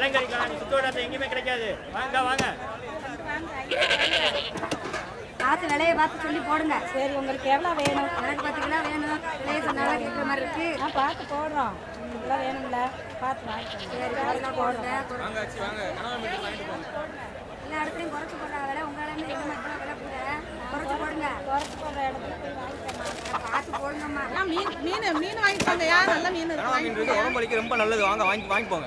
இளங்கரிக்கா சுத்தோட எங்கேயுமே கிடைக்காது. வாங்க வாங்க. பார்த்து விலையை பார்த்து சொல்லி போடுங்க. சரி, உங்களுக்கு எவ்வளோ வேணும்? எனக்கு 10 கிலோ வேணும். விலையை சொன்னாலும் கேட்குற மாதிரி இருக்கு. நான் பார்த்து போடுறோம். கிலோ வேணும்ல, பார்த்து வாங்கிக்கோங்க. சரி, பார்த்து போடுங்க. எல்லா இடத்துலையும் குறைச்சி போடுற விலை உங்களால எங்கே மட்டும் விலை கூட குறைச்சி போடுங்க. குறைச்சி போடுற இடத்துல போய் வாங்கிக்கோமா. பார்த்து போடுங்கம்மா. மீன் வாங்கிக்கோங்க. யார் நல்ல மீன் இருக்கு? உடம்புக்கு ரொம்ப நல்லது. வாங்க வாங்கிப்போங்க.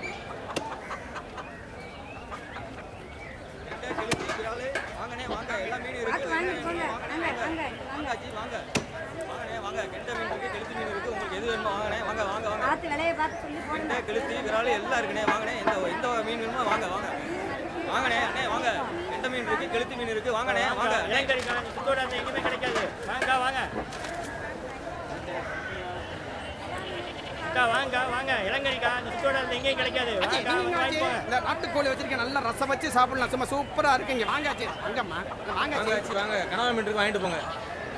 நாட்டுக்கோழி வச்சிருக்கேன். நல்லா ரசம் வச்சு சாப்பிடலாம். சும்மா சூப்பரா இருக்குங்க. வாங்காச்சு வாங்கம்மா. வாங்காச்சு வாங்க. கனவா மீன் இருக்கு, வாங்கிட்டு போங்க.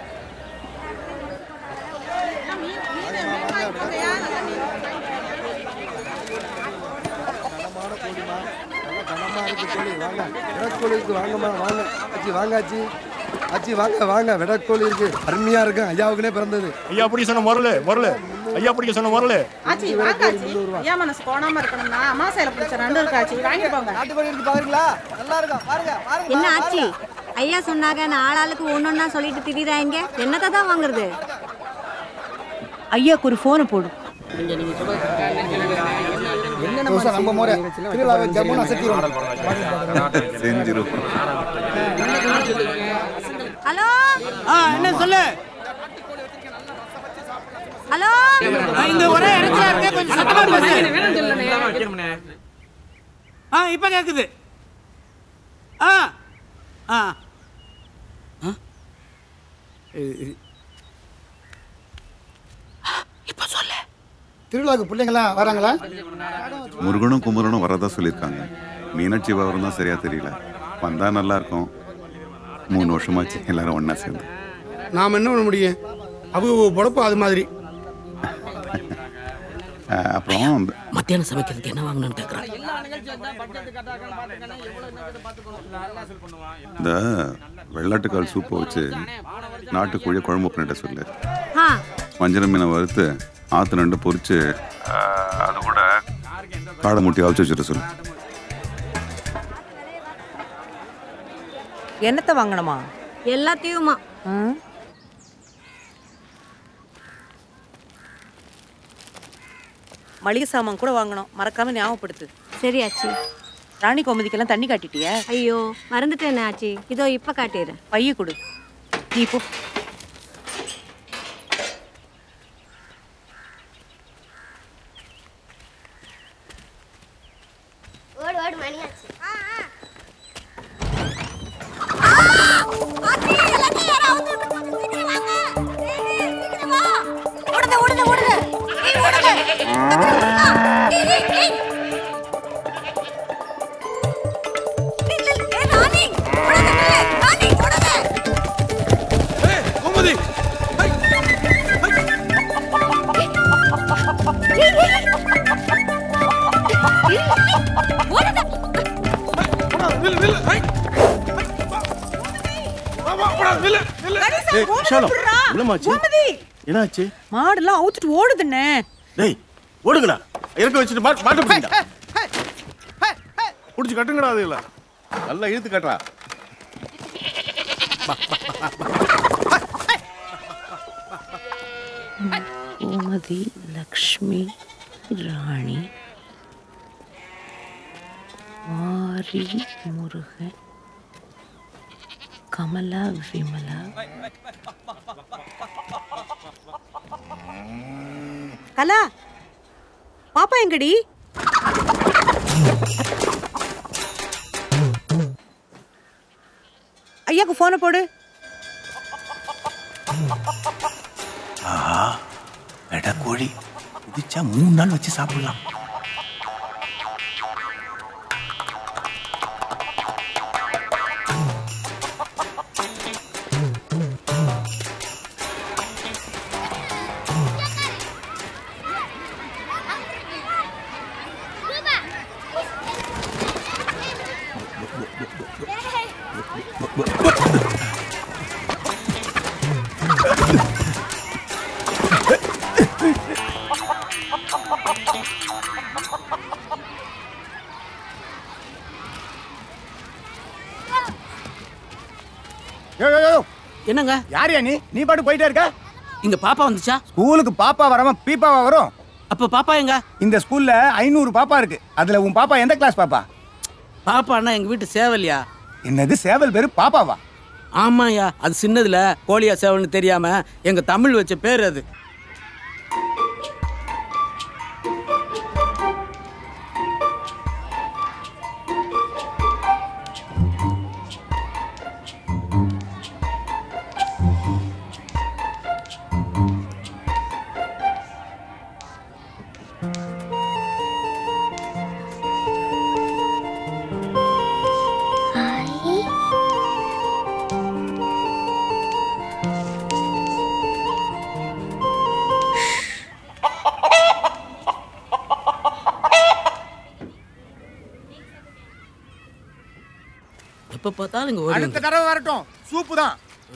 வாங்காச்சு அச்சி வாங்க வாங்க. விடக்கோழி இருக்கு, அருமையா இருக்கு. ஐயாவுக்குனே பிறந்தது. ஐயா அப்படி சொன்ன முரளு ஐயா அப்படி சொன்ன முரளு. ஆச்சி வாங்காச்சி. ஐயா மனசு கோணாம இருக்கணும்னா அமாசையில பிடிச்ச ரெண்டு இருக்காச்சி, வாங்கிட்டு போங்க. நாட்டுக்கோழி இருக்கு பாருங்களா, நல்லா இருக்கா பாருங்க. என்ன ஆச்சி? ஐயா சொன்னாங்க நான் ஆளாளுக்கு ஒன்னொன்னா சொல்லிட்டு திரிறாங்க. என்னத்தை தான் வாங்குறது? ஐயாக்கு ஒரு போனை போடு. நம்ம முறை திருவிழாவை ஜம்முன்னு அசத்திடுவோம். ஹலோ, என்ன சொல்லு. ஹலோ, இந்த ஒரே இடத்துல இருக்க கொஞ்சம் சத்தமா பேசு. இப்ப கேக்குது. இப்ப சொல்லு. திருவிழாவுக்கு பிள்ளைங்களாம் வராங்களா? முருகனும் குமரனும் வரதா சொல்லியிருக்காங்க. மீனாட்சி விவரம் தான் சரியா தெரியல. வந்தா நல்லா இருக்கும். 3 வருஷமாச்சு எல்லாரும் ஒன்னா சேர்ந்து. நாம் என்ன பண்ண முடியும்? அவங்க பொழப்பு அது மாதிரி. அப்புறம் மத்தியானம் சமைக்கிறதுக்கு என்ன வாங்கணும்னு கேட்குறாங்க. இந்த வெள்ளாட்டுக்கால் சூப்பை வச்சு நாட்டுக்கோழியை குழம்பு பண்ணிட்ட சொல்லு. வஞ்சர மீனை வறுத்து ஆற்று நண்டு பொரிச்சு அது கூட காடை முட்டி அவிச்சு வச்சுட்டு சொல்லு. என்னத்தை வாங்கணுமா? எல்லாத்தையுமா? மளிகை சாமான் கூட வாங்கணும், மறக்காம ஞாபகப்படுத்து. சரி ஆச்சி. ராணி கோமதிக்கெல்லாம் தண்ணி காட்டிட்டியா? ஐயோ மறந்துட்டேன் ஆச்சி. இதோ இப்ப காட்டிடுறேன். பைய கொடு, நீ போ. என்னாச்சு? மாடுலாம் அவுத்துட்டு ஓடுதுண்ணே. டேய் ஓடுங்கடா. இறக்க வச்சுட்டு மாட்ட போறீங்க. புடிச்சு கட்டுங்கடா. அதுல நல்லா இழுத்து கட்டறா. கோமதி, லக்ஷ்மி, ராணி, மாரி, முருகன், கமலா, விமலா. கலா, பாப்பா எங்கடி? ஐயாக்கு போனை போடு. கோழி இதிச்சா 3 நாள் வச்சு சாப்பிடலாம். என்னங்க? யாரையா நீ பாட்டு போயிட்டே இருக்க? இங்க பாப்பா வந்துச்சா? ஸ்கூலுக்கு பாப்பா வராம பீப்பாவா வரும்? அப்ப பாப்பா எங்க? இந்த ஸ்கூல்ல 500 பாப்பா இருக்கு. அதுல உன் பாப்பா எந்த கிளாஸ் பாப்பா? பாப்பான்னா எங்க வீட்டு சேவல்யா. என்னது சேவல் பேரு பாப்பாவா? ஆமாயா, அது சின்னதுல கோழியா சேவல்னு தெரியாம எங்க தமிழ் வச்ச பேர் அது. எப்ப பார்த்தாலும் இங்க ஓடி அடுத்த தடவை வரட்டும் சூப்பு தான்.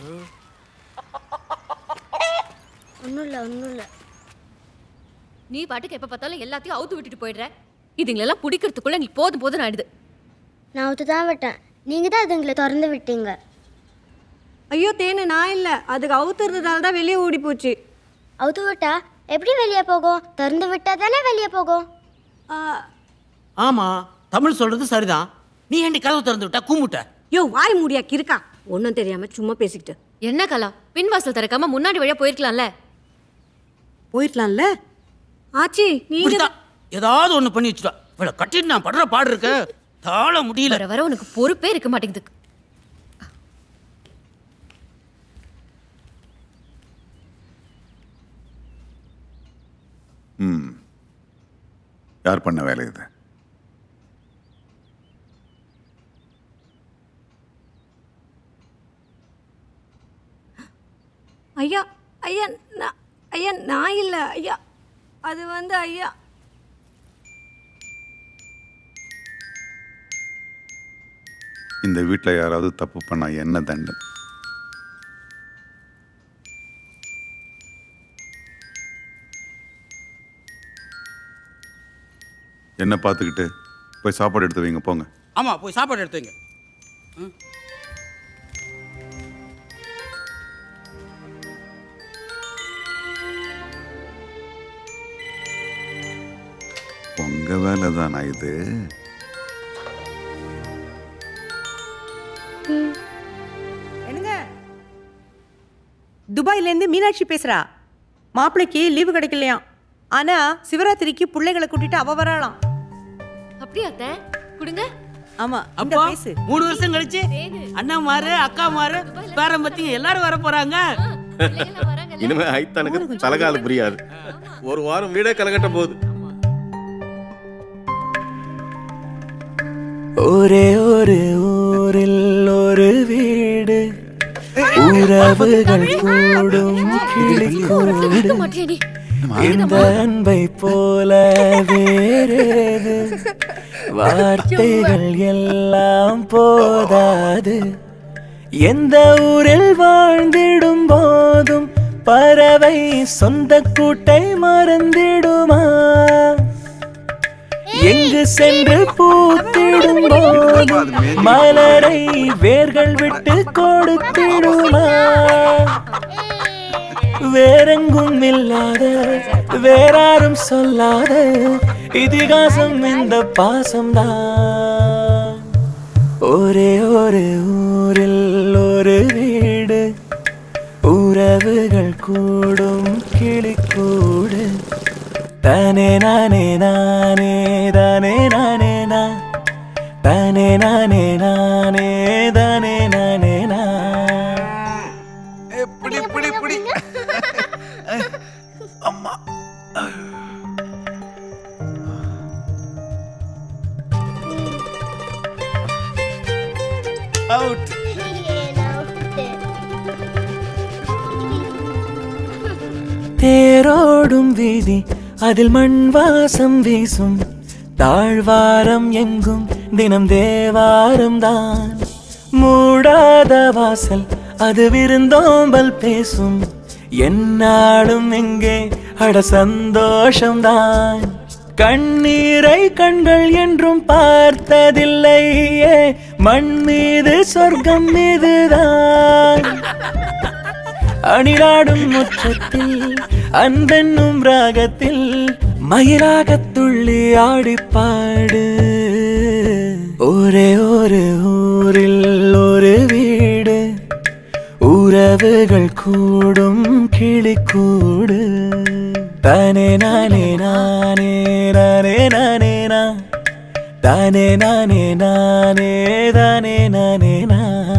ஒண்ணும் இல்ல நீ பாட்டுக்கு எப்ப பார்த்தாலும் எல்லாத்தையும் அவுத்து விட்டுட்டு போயிடுற. இதுங்களெல்லாம் பிடிக்கிறதுக்குள்ள நீ போதும் ஆயிடுது. நான் அவுத்து தான் விட்டேன், நீங்க தான் இதுங்களை திறந்து விட்டீங்க. ஐயோ தேனு, நான் இல்லை, அதுக்கு அவுத்துறதுனால தான் வெளியே ஓடி போச்சு. அவுத்து விட்டா எப்படி வெளியே போகும்? திறந்து விட்டா தானே வெளியே போகும். ஆமா, தமிழ் சொல்றது சரிதான். நீ ஏண்டி கதவு திறந்து விட்டா கூமுட்ட? யோ வாய் மூடியா கிறுக்கா, ஒன்றும் தெரியாம சும்மா பேசிக்கிட்டு. என்ன கலா, பின்வாசல் திறக்காம முன்னாடி வழியா போயிருக்கலாம்ல. ஆச்சி நீங்க ஏதாவது ஒண்ணு பண்ணி வச்சுட்டா. இவளை கட்டிட்டு நான் படுற பாடு இருக்க தாழ முடியல. வர வர உனக்கு பொறுப்பே இருக்க மாட்டேங்குது. யார் பண்ண வேலை இது? ஐயா ஐயா ஐயா நான் இல்லை ஐயா, அது வந்து ஐயா. இந்த வீட்டில் யாராவது தப்பு பண்ணா என்ன தண்டனை? என்ன பார்த்துக்கிட்டு போய் சாப்பாடு எடுத்து வைங்க போங்க. ஆமா, போய் சாப்பாடு எடுத்து வைங்க. உங்க வேலை தானா இது? என்னங்க, துபாயில இருந்து மீனாட்சி பேசுறா. மாப்பிள்ளைக்கு லீவு கிடைக்கலையாம், ஆனா சிவராத்திரிக்கு பிள்ளைகளை கூட்டிட்டு அவ வரலாம். அப்படியா அத்தை? கொடுங்க. ஆமா, அப்போ 3 வருஷம் கழிச்சு அண்ணா மாறு அக்கா மாறு பேரம் பத்தி எல்லாரும் வர போறாங்க. இனிமே ஐத்தானுக்கு தலகால புரியாது. ஒரு வாரம் வீடே கலகட்ட போகுது. ஒரே ஒரு ஊரில் ஒரு வீடு, உறவுகள் கூடும் கிளிக்கூடு, இந்த அன்பை போல வேறேது, வார்த்தைகள் எல்லாம் போதாது. எந்த ஊரில் வாழ்ந்திடும் போதும் பறவை சொந்த கூட்டை மறந்திடுமா? எங்கு சென்று பூத்திடும் போதும் மலரை வேர்கள் விட்டு கொடுத்திடுமா? வேறெங்கும் இல்லாத வேறாரும் சொல்லாத இதிகாசம் இந்த பாசம்தான். ஒரே ஒரு ஊரில் ஒரு வீடு, உறவுகள் கூடும் கிளிக்கூடு. தானே நானே நானே தானே நானே நா, தானே நானே நானே தானே நானே நா. பிடி பிடி பிடி அம்மா. அவுட். தேரோடும் வீதி அதில் மண் வாசம் வீசும், தாழ்வாரம் எங்கும் தினம் தேவாரம் தான். மூடாத வாசல் அது விருந்தோம்பல் பேசும், என்னாலும் எங்கே அட சந்தோஷம்தான். கண்ணீரை கண்கள் என்றும் பார்த்ததில்லையே, மண் மீது சொர்க்கம் மீதுதான். அணிலாடும் முற்றத்தில் அன்பென்னும் ராகத்தில் மயிலாகத் துள்ளி ஆடிப்பாடு. ஒரே ஒரு ஊரில் ஒரு வீடு, உறவுகள் கூடும் கிளிக்கூடு. தானே நானே நானே நானே நானே நா, தானே நானே நானே தானே நானே நா.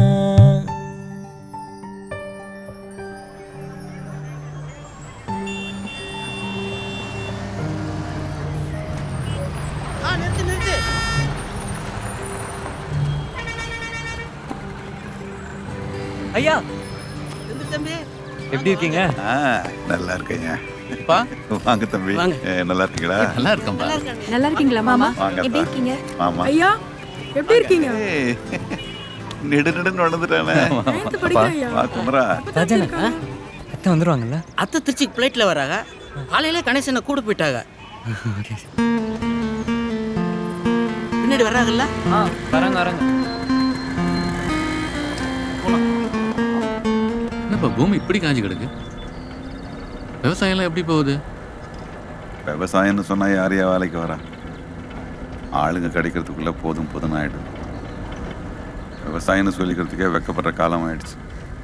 ஐயா தம்பி எப்படி இருக்கீங்க? நல்லா இருக்கேங்க. வாங்க தம்பி. நல்லா இருக்கீங்களா? நல்லா இருக்கேன்பா. நல்லா இருக்கீங்களா மாமா? வாங்க. எப்படி இருக்கீங்க? ஆமா. ஐயா எப்படி இருக்கீங்க? நெடு நடந்துட்டானே. வா குமரா. ராஜன் அத்தை வந்துருவாங்கல்ல? அத்தை திருச்சி பிளைட்ல வராங்க. காலையில கணேசனை கூட போயிட்டாங்க. பின்னாடி வராங்கல்ல? வராங்க. என்னப்பா பூமி இப்படி காஞ்சி கிடக்கு? விவசாயம்லாம் எப்படி போகுது? விவசாயம்னு சொன்னா யாரையா வேலைக்கு வரா? ஆளுங்க கிடைக்கிறதுக்குள்ள போதும் ஆயிடுது. விவசாயம்னு சொல்லிக்கிறதுக்கே வெக்கப்படுற காலம் ஆயிடுச்சு.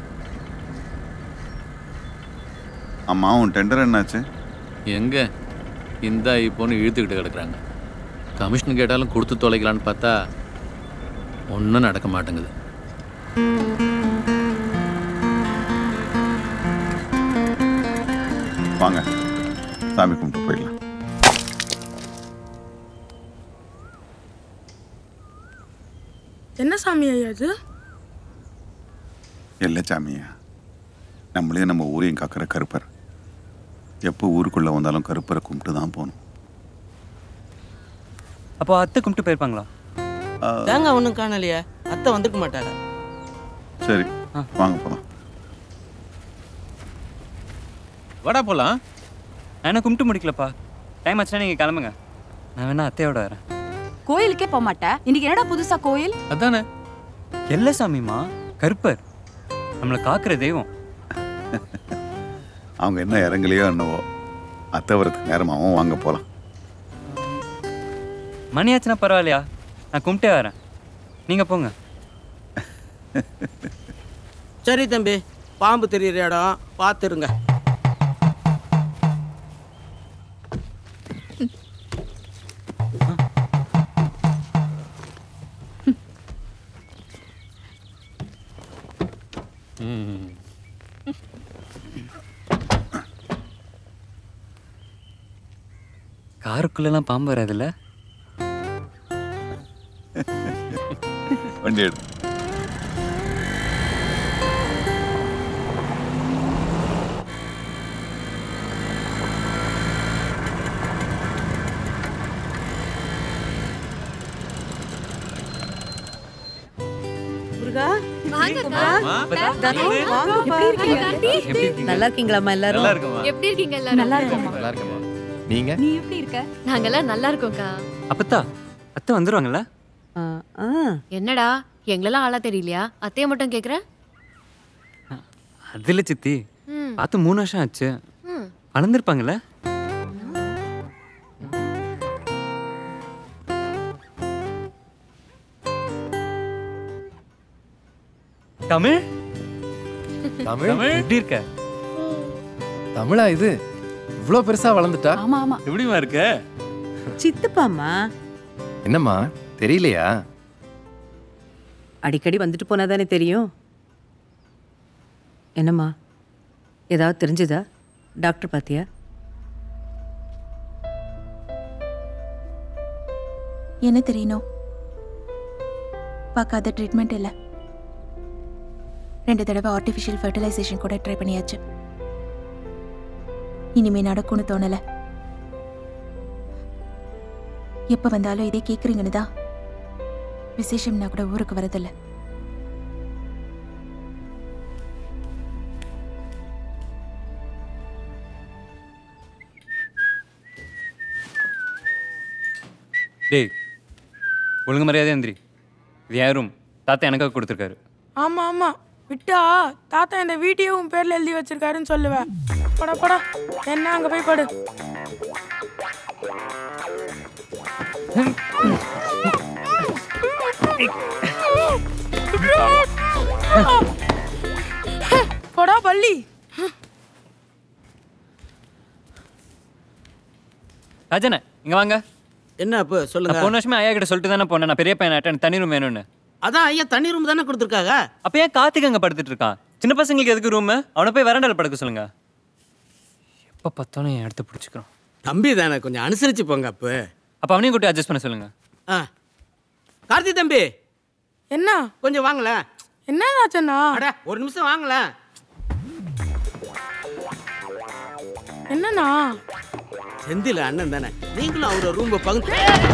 அம்மா உன் டெண்டர் என்னாச்சு? எங்க இந்த இப்போன்னு இழுத்துக்கிட்டு கிடக்குறாங்க. கமிஷன் கேட்டாலும் கொடுத்து தொலைக்கலான்னு பார்த்தா ஒன்றும் நடக்க மாட்டேங்குது. வாங்க சாமி கும்பிட்டு போயிடலாம். என்ன சாமி ஐயா இது? இல்லை சாமியா, நம்மளையும் நம்ம ஊரையும் காக்கிற கருப்பர். எப்போ ஊருக்குள்ள வந்தாலும் கருப்பரை கும்பிட்டு தான் போகணும். அப்போ அத்தை கும்பிட்டு போயிருப்பாங்களா? தேங்காய் ஒன்றும் காணலையே. அத்தை வந்துக்க மாட்டாங்க. சரி வாங்க போகலாம். வடா போலாம். நான் என்ன கும்பிட்டு முடிக்கலப்பா. டைம் ஆச்சுன்னா நீங்கள் கிளம்புங்க. நான் வேணா அத்தையோட வரேன். கோயிலுக்கே போக மாட்டேன். இன்னைக்கு என்னடா புதுசா கோயில்? அதானே எல்ல சாமிமா, கருப்பர் நம்மளை காக்குற தெய்வம். அவங்க என்ன இறங்கலையோ என்னவோ, அத்தை வரதுக்கு நேரமாகவும் வாங்க போகலாம். மணியாச்சுன்னா பரவாயில்லையா, நான் கும்பிட்டே வரேன். நீங்கள் போங்க. சரி தம்பி, பாம்பு தெரியுற இடம் பார்த்துருங்க. காருக்குள்ளெல்லாம் பாம்பு வராதுல்ல? வண்டி எடு. நல்லா இருக்கீங்களாம்மா எல்லாரும்? எப்படி இருக்கீங்க எல்லாரும்? நல்லா இருக்கோம்மா. நல்லா இருக்கேம்மா. நீங்க? நீ எப்படி இருக்க? நாங்கெல்லாம் நல்லா இருக்கோம்க்கா. அப்பத்தா அத்தை வந்துருவாங்கல்ல? என்னடா எங்களெல்லாம் ஆளா தெரியலையா? அத்தைய மட்டும் கேக்குற? அதில் சித்தி பார்த்து 3 வருஷம் ஆச்சு. வளர்ந்துருப்பாங்கல்ல? தமிழ் தமிழ் எப்படி இருக்க? தமிழா இது? இவ்வளோ பெருசா வளர்ந்துட்டா? ஆமா ஆமா. எப்படிமா இருக்க? சித்தப்பாம்மா. என்னம்மா தெரியலையா? அடிக்கடி வந்துட்டு போனா தானே தெரியும். என்னம்மா ஏதாவது தெரிஞ்சுதா? டாக்டர் பாத்தியா? என்ன தெரியணும்? பார்க்காத ட்ரீட்மெண்ட் இல்லை. 2 தடவை ஆர்டிஃபிஷியல் ஃபர்டிலைசேஷன் கூட ட்ரை பண்ணியாச்சு. இனிமே நடக்கும்னு தோணல. எப்ப வந்தாலும் இதே கேக்குறீங்கன்னு தான் விசேஷம்னா கூட ஊருக்கு வரதில்லை. டேய் ஒழுங்கு மரியாதை எந்திரி. இது யாரும் தாத்தா எனக்காக கொடுத்துருக்காரு. ஆமா ஆமா, விட்டா தாத்தா இந்த வீட்டையும் உன் பேர்ல எழுதி வச்சிருக்காருன்னு சொல்லுவேன். போடா போடா, என்ன அங்க போய் படு. போடா பள்ளி. ராஜனே இங்க வாங்க. என்ன அப்போ சொல்லுங்க. போன வருஷமே ஐயா கிட்ட சொல்லிட்டு தானே போனேன், நான் பெரிய பையனாட்ட எனக்கு தனி ரூம் வேணும்னு. அதான் ஐயா தனி ரூம் தானே கொடுத்துருக்காங்க. அப்போ ஏன் கார்த்திக் அங்கே படுத்துட்டு இருக்கான்? சின்ன பசங்களுக்கு எதுக்கு ரூமு? அவனை போய் வராண்டால படுக்க சொல்லுங்க. எப்போ பார்த்தாலும் என் இடத்த பிடிச்சிக்கிறோம். தம்பி தானே, கொஞ்சம் அனுசரிச்சு போங்க. அப்போ அவனையும் கூட்டி அட்ஜஸ்ட் பண்ண சொல்லுங்க. கார்த்தி தம்பி என்ன கொஞ்சம் வாங்கல. என்ன ராஜண்ணா? அட ஒரு நிமிஷம் வாங்கல. என்னண்ணா? செந்தில் அண்ணன் தானே, நீங்களும் அவரோட ரூம் பங்கு.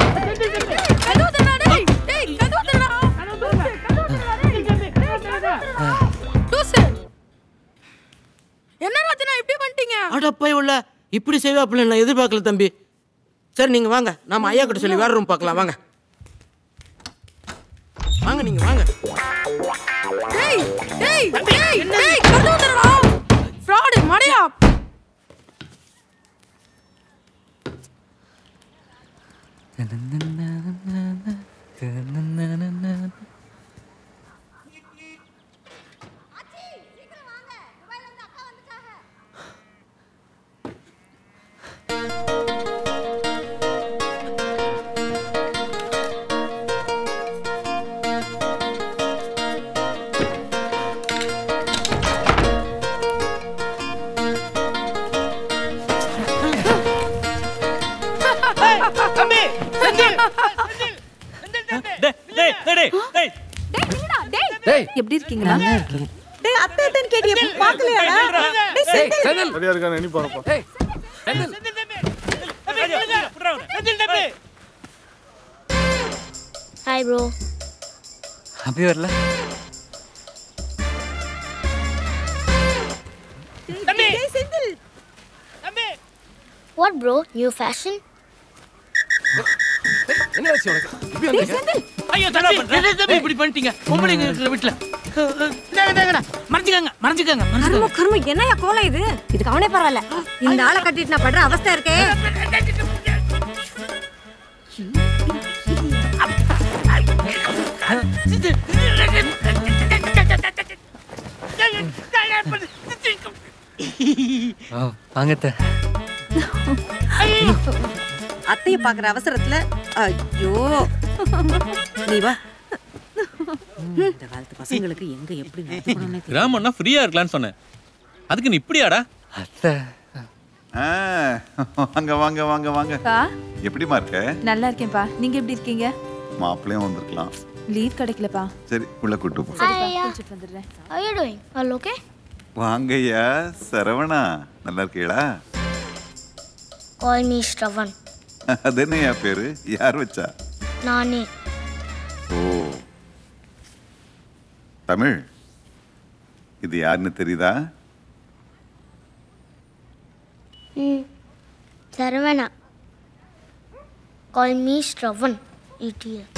என்ன ராஜண்ணா இப்படி பண்ணிட்டீங்க? அடப்பை உள்ள இப்படி செய்வாப்புல நான் எதிர்பார்க்கல தம்பி. சரி நீங்க வாங்க, நாம ஐயா கிட்ட சொல்லி வேற ரூம் பார்க்கலாம். வாங்க வாங்க நீங்க வாங்க. டேய் டேய் டேய் டேய் கதவுடா. ஃப்ராட் மடையா. எப்படி இருக்கீங்களா? டேய் அத்தை அத்தைன்னு கேட்டியே பார்க்கலையாடா? டேய் செந்தில் சரியா இருக்கானே நீ பாருப்பா. டேய் செந்தில் ஹாய் ப்ரோ. அப்படி வரல. தம்பி டேய் செந்தில். தம்பி வாட் ப்ரோ, நியூ ஃபேஷன்? என்ன ஆச்சு உனக்கு? இப்படி வந்தீங்க? ஐயோ தம்பி இப்படி பண்ணிட்டீங்க. பொம்பளைங்க இருக்கிற வீட்டுல மறைஞ்சுக்கங்க மறைஞ்சுக்கங்க. கர்ம கர்ம என்னையா கோலம் இது? இதுக்கு அவனே பரவாயில்ல. இந்த ஆளை கட்டிட்டு நான் படுற அவஸ்தை இருக்கே. வாங்கத்த. அத்தையை பார்க்குற அவசரத்துல ஐயோ நீ வா. இந்த காலத்து பசங்களுக்கு எங்க எப்படி நடந்துக்கணும்னே தெரியல. கிராமம்னா ஃப்ரீயா இருக்கலாம்னு சொன்னேன், அதுக்கு நீ இப்படியாடா? அத்தை வாங்க வாங்க வாங்க வாங்க. பா எப்படிமா இருக்க? நல்லா இருக்கேன்ப்பா. நீங்க எப்படி இருக்கீங்க? மாப்பிள்ளையும் வந்திருக்கலாம். லீவ் கிடைக்கலப்பா. சரி உள்ள கூட்டு போ. How are you doing? All okay? வாங்கய்யா சரவணா, நல்லா இருக்கீங்களா? Call me Shravan. அது என்னையா பேரு? யார் வச்சா? நானே. ஓ தமிழ், இது யாருன்னு தெரியுதா? Saravana. Call me Shravan. Idiot.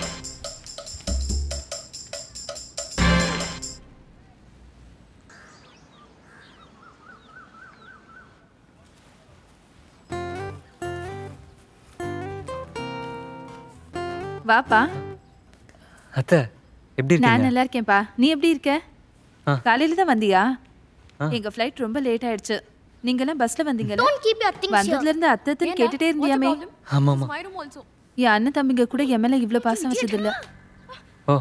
வாப்பா. அத்தை எப்படி நான் இருக்கீங்க? நல்லா இருக்கேன்ப்பா. நீ எப்படி இருக்க? காலையில தான் வந்தியா? எங்க ஃப்ளைட் ரொம்ப லேட் ஆயிடுச்சு. நீங்க எல்லாம் பஸ்ல வந்தீங்கல்ல? Don't keep your things here. வந்ததுல இருந்து அத்தை கேட்டுட்டே இருந்தியாமே. ஆமாமா. என் அண்ணன் தம்பிங்க கூட என் மேல இவ்ளோ பாசம் வச்சது இல்ல. ஓ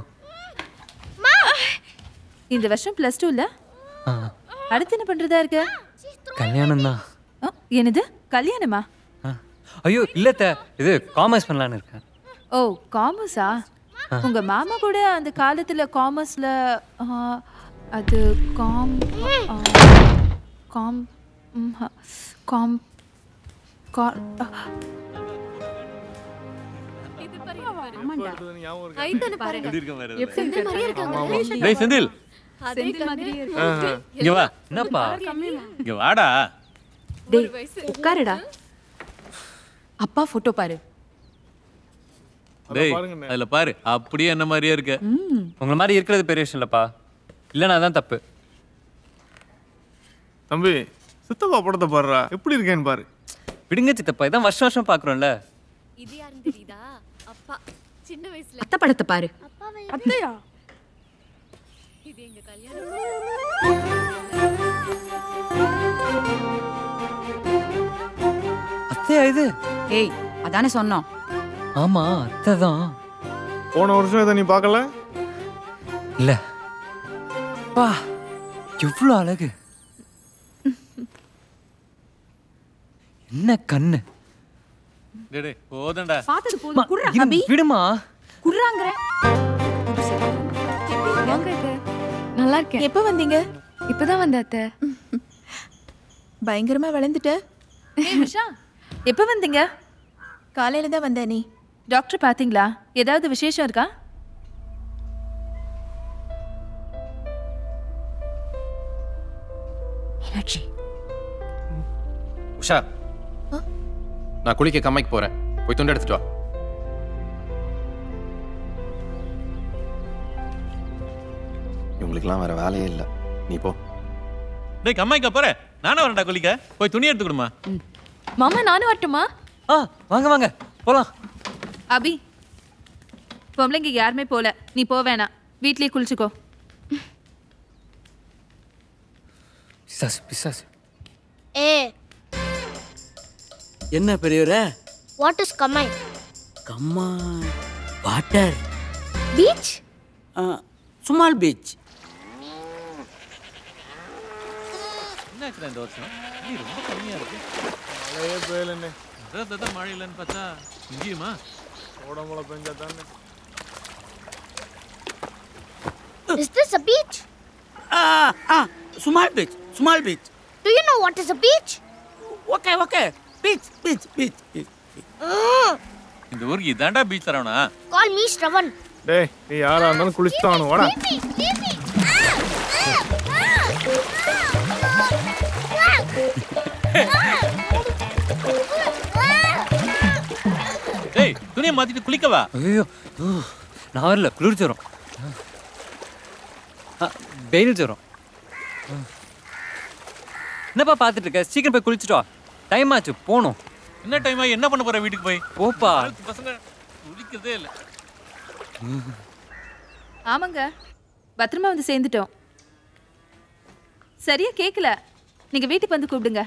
இந்த வருஷம் +2 இல்ல? அடுத்து என்ன பண்றதா இருக்க? கல்யாணம் தான். என்னது கல்யாணமா? ஐயோ இல்ல அத்தை, இது காமர்ஸ் பண்ணலான்னு இருக்கேன். ஓ காமர்ஸா? உங்க மாமா கூட அந்த காலத்துல காமர்ஸ்ல அது காம் காம் காம் டேய் செந்தில் இங்க வா. என்னப்பா? இங்க வாடா. டேய் உட்காருடா. அப்பா போட்டோ பாரு. டேய் அதுல பாரு, அப்படியே என்ன மாதிரியே இருக்க. உங்களை மாதிரி இருக்கிறது பெரிய விஷயம் இல்லப்பா. இல்லைனா அதான் தப்பு. தம்பி சித்தப்பா படத்தை பாருடா, எப்படி இருக்கேன்னு பாரு. விடுங்க சித்தப்பா, இதான் வருஷம் வருஷம் பார்க்குறோம்ல. இது யாருன்னு தெரியுதா? அப்பா சின்ன வயசுல அத்தை படத்தை பாரு. அத்தையா? இது எங்க கல்யாணம். அத்தையா இது? ஏய் அதானே சொன்னோம். ஆமா அத்தை தான். போன வருஷம் இதை நீ பார்க்கல? இல்ல. பா எவ்வளோ அழகு. என்ன கண்ணு. டேய் போதண்டா. பார்த்தது போதும். குர்ரா அபி. விடுமா. குர்ராங்கற. வாங்க அத்தை. நல்லா இருக்கேன். எப்போ வந்தீங்க? இப்பதான் வந்த அத்தை. பயங்கரமா வளர்ந்துட்ட. ஏய் உஷா, எப்போ வந்தீங்க? காலையில தான் வந்தேன். நீ டாக்டர் பாத்தீங்களா? ஏதாவது விசேஷம் இருக்கா? மீனாட்சி. உஷா, நான் குளிக்க கம்மைக்கு போறேன். போய் துண்டு எடுத்துட்டு வா. இவங்களுக்குலாம் வேற வேலையே இல்லை, நீ போ. டேய் கம்மாய்க்கா போற, நானும் வரேன்டா குளிக்க. போய் துணி எடுத்துக்கிடுமா. மாமா நானும் வரட்டுமா? வாங்க வாங்க போலாம். அபி, பொம்பளைங்க யாருமே போல, நீ போ வேணாம், வீட்லயே குளிச்சுக்கோ. பிசாசு பிசாசு. ஏ என்ன பெரியவரே? வாட் இஸ் கம்மை? கம்மா வாட்டர் பீச்? Small beach. என்னாச்சுடா இந்த வருஷம்? நீ ரொம்ப கம்மியா இருக்கு. மழையே பெய்யலண்ணே. அதான் மழை இல்லைன்னு பார்த்தா இங்கேயுமா? ஓடமழை பெஞ்சா தானே. Is this a beach? Small beach, small beach. Do you know what is a beach? Okay, okay. Beach, beach, beach, beach. இந்த ஊருக்கு இதாண்டா பீச் தரவனா? Call me Shravan. டேய் நீ யாரா இருந்தாலும் குளிச்சுட்டானு வாடா. டேய் துணியை மாத்திட்டு குளிக்கவா? ஐயோ நான் வரல, குளிர் ஜுரம். வெயில் ஜுரம். என்னப்பா பார்த்துட்டு இருக்க? சீக்கிரம் போய் குளிச்சுட்டு வா, டைம் ஆச்சு போகணும். என்ன டைம் ஆகி என்ன பண்ண போற வீட்டுக்கு போய்? போப்பா. பசங்க குளிக்கிறதே இல்லை. ஆமாங்க, பத்திரமா வந்து சேர்ந்துட்டோம். சரியா கேட்கல, நீங்க வீட்டுக்கு வந்து கூப்பிடுங்க.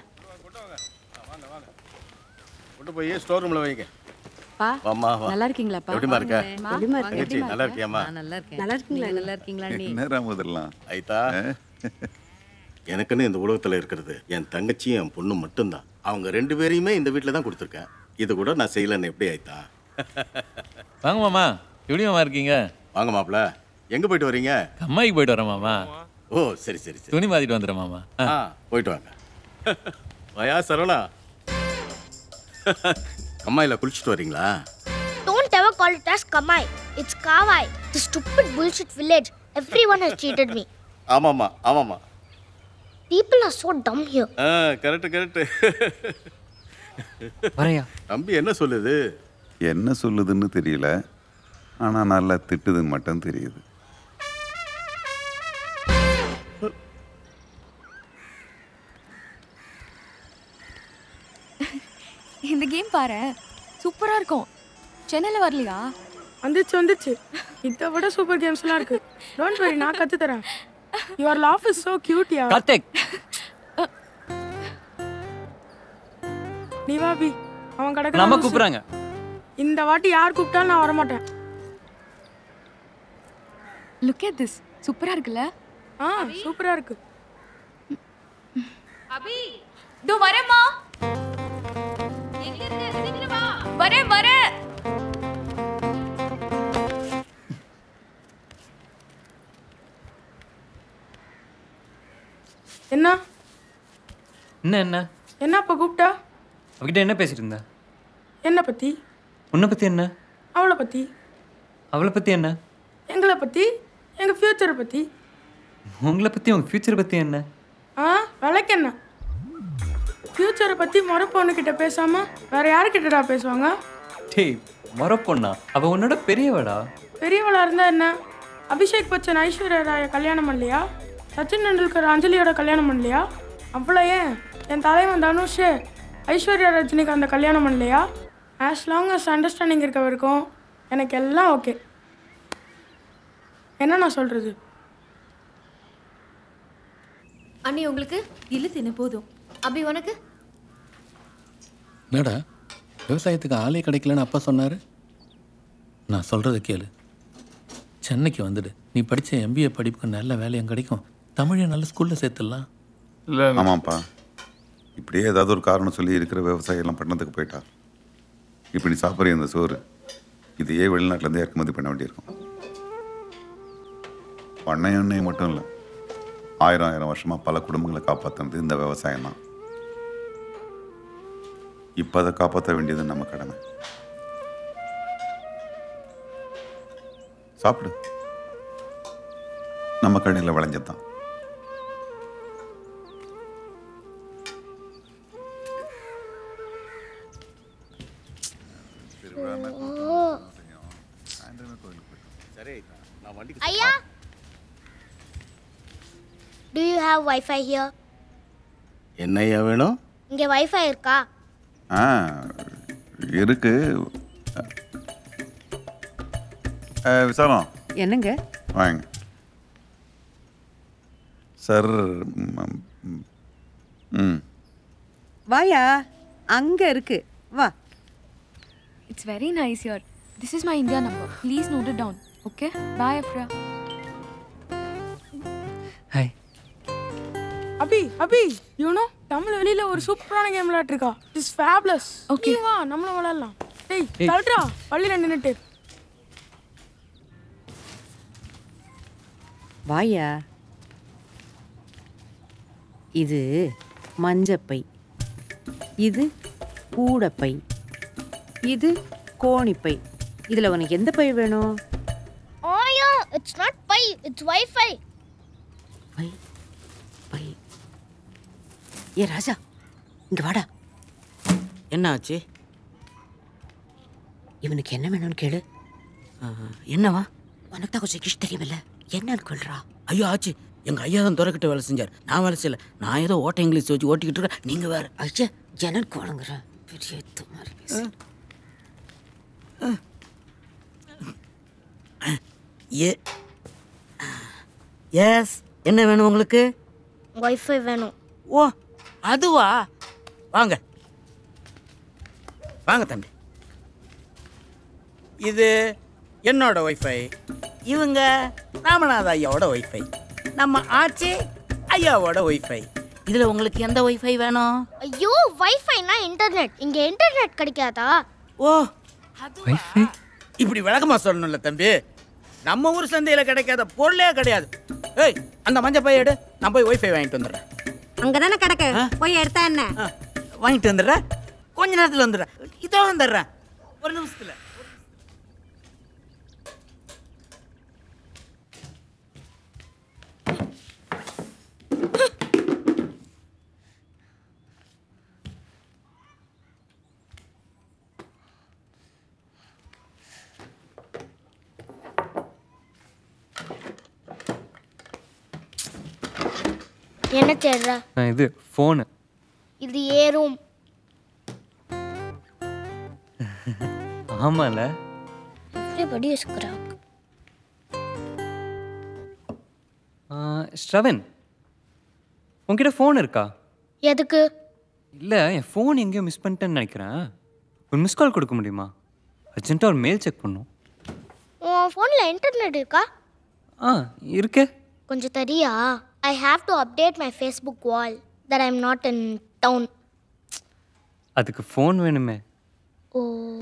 கொண்டு போய் ஸ்டோர் ரூம்ல வைங்க. பா வாமா வா. நல்லா இருக்கீங்களாப்பா? எப்படிமா இருக்க? எப்படிமா இருக்க? தங்கச்சி நல்லா இருக்கியாமா? நல்லா இருக்கேன். நல்லா இருக்கீங்களா? நல்லா இருக்கீங்களா நீ? என்னடா முதல்லாம் ஐதா, எனக்குன்னு இந்த உலகத்துல இருக்கிறது என் தங்கச்சியும் என் பொண்ணு மட்டும்தான். அவங்க 2 பேரையுமே இந்த வீட்டில் தான் கொடுத்துருக்கேன். இது கூட நான் செய்யலன்னு எப்படி ஐதா? வாங்க மாமா, எப்படி மாமா இருக்கீங்க? வாங்க மாப்பிள்ள, எங்க போயிட்டு வரீங்க? கம்மாய்க்கு போயிட்டு வரேன் மாமா. ஓ சரி சரி சரி. துணி மாத்திட்டு வந்துடுறேன் மாமா. போயிட்டு வாங்க. வயா சரவணா, கம்மாயில குளிச்சுட்டு வரீங்களா? Don't ever call it as Kamai. It's Kawai. The stupid bullshit village. Everyone has cheated me. ஆமாமா ஆமாமா. People are so dumb here. Correct correct. வரையா தம்பி என்ன சொல்லுது? என்ன சொல்லுதுன்னு தெரியல, ஆனால் நல்லா திட்டுதுன்னு மட்டும் தெரியுது. இந்த கேம் பாரு, சூப்பரா இருக்கும். சென்னையில வரலையா? வந்துச்சு. இதை விட சூப்பர் கேம்ஸ்லாம் இருக்கு. டோன்ட் வரி, நான் கத்து தரேன். Your laugh is so cute யா. கார்த்திக், நீ வா பி, அவன் கடக்க நம்ம கூப்பிடுறாங்க. இந்த வாட்டி யார் கூப்பிட்டாலும் நான் வர மாட்டேன். லுக் அட் திஸ், சூப்பரா இருக்குல்ல? சூப்பரா இருக்கு. அபி, தோ வரேம்மா. எங்க இருக்க? சீக்கிரம் வா. வரேன். என்ன என்னப்பா கூப்பிட்டா? அவகிட்ட என்ன பேசிட்டு இருந்த? என்ன பத்தி? உன்னை பத்தி என்ன? அவளை பத்தி. அவளை பத்தி என்ன? எங்களை பத்தி, எங்க ஃபியூச்சரை பத்தி. உங்களை பத்தி, உங்க ஃபியூச்சரை பத்தி என்ன? விளக்கு என்ன? ஃபியூச்சரை பத்தி முறை பொண்ணுக்கிட்ட பேசாம வேற யாருக்கிட்டடா பேசுவாங்க? டேய் முறை பொண்ணா? அவ உன்னோட பெரியவடா. பெரியவளா இருந்தா என்ன? அபிஷேக் பச்சன் ஐஸ்வர்யா ராயை கல்யாணம் பண்ணலையா? சச்சின் டெண்டுல்கர் அஞ்சலியோட கல்யாணம் பண்ணலையா? அவ்வளோ ஏன் என் தலைவன் தனுஷ் ஐஸ்வர்யா ரஜினிக்கு அந்த கல்யாணம் பண்ணலையா? ஆஸ் லாங் அஸ் அண்டர்ஸ்டாண்டிங் இருக்க வரைக்கும் எனக்கு எல்லாம் ஓகே. என்ன நான் சொல்கிறது? அண்ணி உங்களுக்கு இல்லை தின்னு போதும். அபி உனக்கு? என்னடா விவசாயத்துக்கு ஆளே கிடைக்கலன்னு அப்பா சொன்னார். நான் சொல்கிறத கேளு. சென்னைக்கு வந்துடு. நீ படித்த MBA படிப்புக்கு நல்ல வேலையும் கிடைக்கும். தமிழை நல்ல ஸ்கூலில் சேர்த்துடலாம். இல்லை ஆமாம்ப்பா, இப்படியே ஏதாவது ஒரு காரணம் சொல்லி இருக்கிற விவசாயெல்லாம் பட்டணத்துக்கு போயிட்டா. இப்போ நீ சாப்பிட்ற இந்த சோறு இதையே வெளிநாட்டிலேருந்து இறக்குமதி பண்ண வேண்டியிருக்கும். பண்ணை எண்ணெய் மட்டும் இல்லை, 1000 வருஷமாக பல குடும்பங்களை காப்பாற்றுனது இந்த விவசாயம் தான். இப்போ அதை காப்பாற்ற வேண்டியது நம்ம கடமை. சாப்பிடு, நம்ம கண்ணில் விளைஞ்சது தான். ஐயா, do you have Wi-Fi here? என்னையா வேணும்? இங்க Wi-Fi இருக்கா? இருக்கு. விசாலம் என்னங்க? வாங்க சார். வாயா, அங்க இருக்கு, வா. It's very nice here. This is my India number. Please note it down. Okay? Bye, Afra. Hi. Abhi you know Tamil வெளியில ஒரு சூப்பரான கேம் விளையாட்டுருக்கா. It's fabulous. ஓகே வா, நம்மளும் விளையாடலாம். டேய் தள்ளுடா, பள்ளியில நின்னுட்டு. வாயா. இது மஞ்சப்பை, இது கூடப்பை, இது கோணிப்பை. இதுல உனக்கு எந்த பை வேணும்? Oh yeah, it's not pie, it's Wi-Fi. Bye bye. ஏ ராஜா, இங்க வாடா. என்ன ஆச்சு? இவனுக்கு என்ன வேணும்னு கேளு. என்னவா? உனக்கு தான் கொஞ்சம் இங்கிலீஷ் தெரியுமில்ல, என்னன்னு சொல்றா. ஐயோ ஆச்சு, எங்கள் ஐயா தான் துறக்கிட்ட வேலை செஞ்சார். நான் வேலை செய்யலை. நான் ஏதோ ஓட்ட இங்கிலீஷ் வச்சு ஓட்டிக்கிட்டு இருக்கேன். நீங்கள் வேறு. ஐயா எனக்கு வழங்குறேன் பெரிய மாதிரி பேசு. எஸ், என்ன வேணும் உங்களுக்கு? Wi-Fi வேணும். ஓ அதுவா? வாங்க வாங்க தம்பி. இது என்னோட ஒய்ஃபை, இவங்க ராமநாத ஐயாவோட ஒய்ஃபை, நம்ம ஆச்சி ஐயாவோட ஒய்ஃபை. இதில் உங்களுக்கு எந்த ஒய்ஃபை வேணும்? ஐயோ, Wi-Fiனா இன்டர்நெட். இங்க இன்டர்நெட் கிடைக்காதா? ஓ வைஃபை இப்படி விளக்கமா சொல்லணும்ல தம்பி. நம்ம ஊர் சந்தையில் கிடைக்காத பொருளே கிடையாது. ஏய், அந்த மஞ்சள் பைய எடு, நான் போய் ஒய்ஃபை வாங்கிட்டு வந்துடுறேன். அங்கதானே கிடக்கு, போய் எடுத்தா என்ன? வாங்கிட்டு வந்துடுறேன், கொஞ்ச நேரத்தில் வந்துடுறேன். இதோ வந்துடுறேன், ஒரு நிமிஷத்தில். என்ன தேடுற? இது ஃபோனு. இது ஏ ரூம். ஆமால, everybody is crack. ஸ்ரவன், உன்கிட்ட ஃபோன் இருக்கா? எதுக்கு? இல்லை, என் ஃபோன் எங்கேயோ மிஸ் பண்ணிட்டேன்னு நினைக்கிறேன். ஒரு மிஸ் கால் கொடுக்க முடியுமா? அர்ஜென்ட்டாக ஒரு மெயில் செக் பண்ணும். உன் ஃபோனில் இன்டர்நெட் இருக்கா? இருக்கே. கொஞ்சம் தரியா? I have to update my Facebook wall that I'm not in town. அதுக்கு ஃபோன் வேணுமே. ஓ,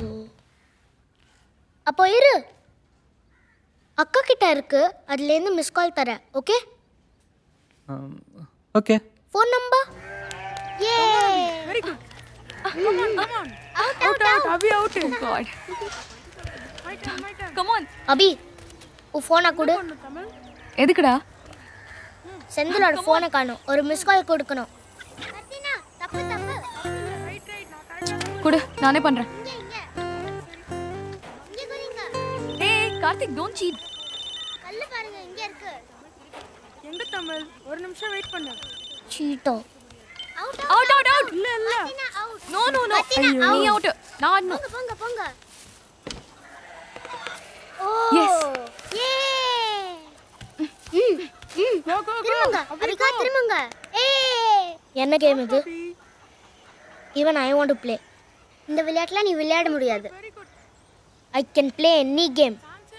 அப்போ இரு, அக்கா கிட்ட இருக்கு, அதுலேருந்து மிஸ் கால் தரேன். Okay okay. Phone number? யே, very good. Come on. Out. Abhi out. Oh God. Come on. Abhi, உன் ஃபோனை கொடு. எதுக்குடா? செந்திலோட ஃபோனை காணும், ஒரு மிஸ் கால் கொடுக்கணும். கொடு, நானே பண்றேன். ஏய் கார்த்திக், don't cheat. இங்க இருக்கு. எங்க தமிழ்? ஒரு நிமிஷம் வெயிட் பண்ணு. சீட்டோ. Out out out. இல்ல இல்ல. No no no. நீ அவுட். நான் போங்க போங்க போங்க. ஓ. எஸ். ஏ. கோ கோ கோ. அபிகா திரும்புங்க. என்ன கேம் இது? Even I want to play. இந்த விளையாட்டுல நீ விளையாட முடியாது. I can play any game.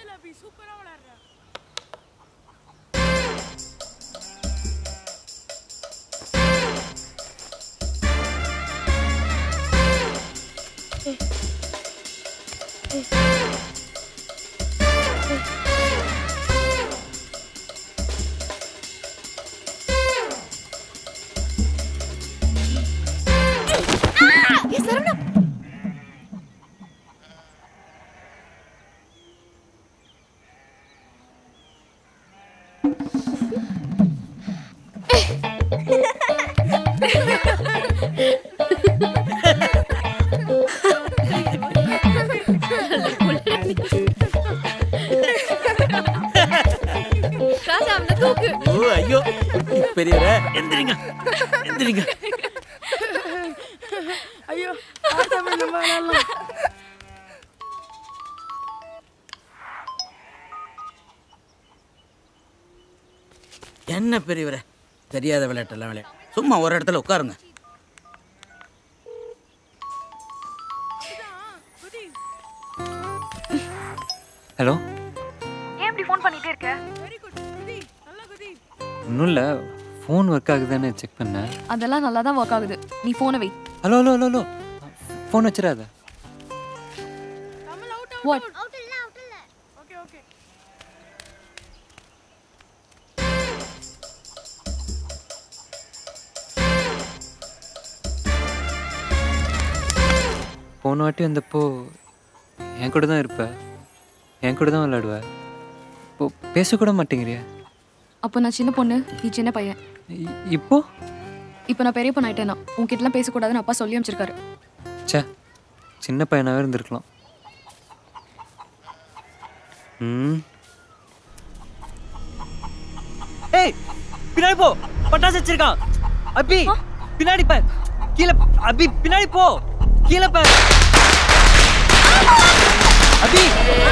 ஓ ஐயோ பெரியவரே எந்திரிங்க எந்திரிங்க. ஐயோ தமிழ் நம்ம விளையாடலாம். என்ன பெரியவரே தெரியாத விளையாட்டெல்லாம் விளையாட சும்மா ஒரு இடத்துல உட்காருங்க. ஹலோ. ஏன் இப்படி ஃபோன் பண்ணிட்டே இருக்க? ஒன்றும் இல்லை, ஃபோன் ஒர்க் ஆகுதானே செக் பண்ணேன். அதெல்லாம் நல்லா தான் ஒர்க் ஆகுது. நீ ஃபோனை வை. Hello hello hello hello, phone வச்சிடாத. வாட்? Okay okay. போன வாட்டி வந்தப்போ என் கூட தான் இருப்ப, என் கூட தான் விளையாடுவ. இப்போ பேசக்கூட மாட்டேங்கிறியா? அப்போ நான் சின்ன பொண்ணு, நீ சின்ன பையன். இப்போ இப்போ நான் பெரிய பொண்ணு ஆயிட்டேனா? உன்கிட்டலாம் பேசக்கூடாதுன்னு அப்பா சொல்லி அமைச்சிருக்காரு. சே, சின்ன பையனாகவே இருந்திருக்கலாம். ஏய் பின்னாடி போ, பட்டாசு வச்சிருக்கான். அபி பின்னாடி போ, கீழே. அபி பின்னாடி போ, கீழே போ. அபி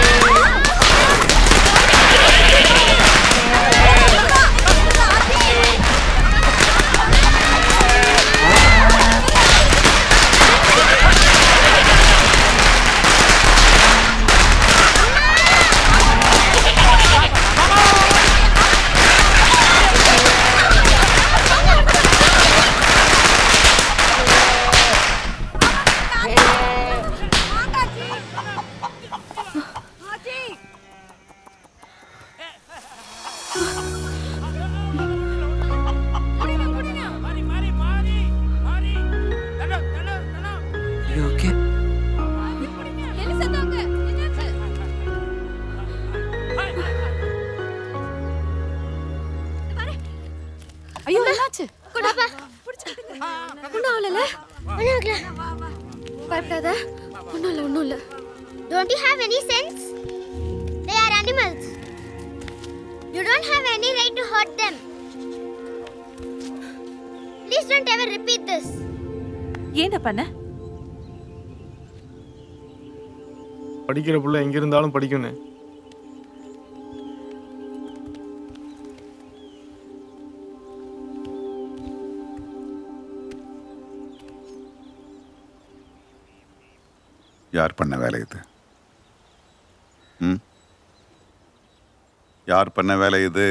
ஐயோ என்னாச்சு? குடாப்பா. ஒண்ணும் ஆகல. பயப்படாத. ஒண்ணும் இல்ல. Don't you have any sense? They are animals. You don't have any right to hurt them. Please don't ever repeat this. என்ன பண்ண? படிக்கிற புள்ள எங்க இருந்தாலும் படிக்கணும். யார் பண்ண வேலை இது? யார் பண்ண வேலை இது?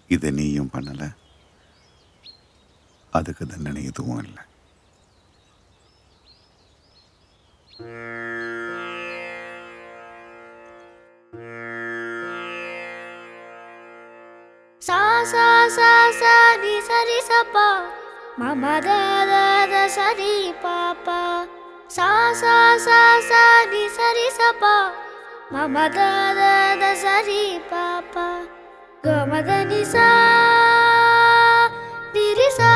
இதை நீயும் பண்ணல, அதுக்கு தண்டனை எதுவும் இல்லை. சா சா சா சா ரி சரி சப்பா மம த த த சரி பாப்பா சா சா சா சா ரி சரி சப்பா மம த த த சரி பாப்பா க மத நி சா ரி ரி சா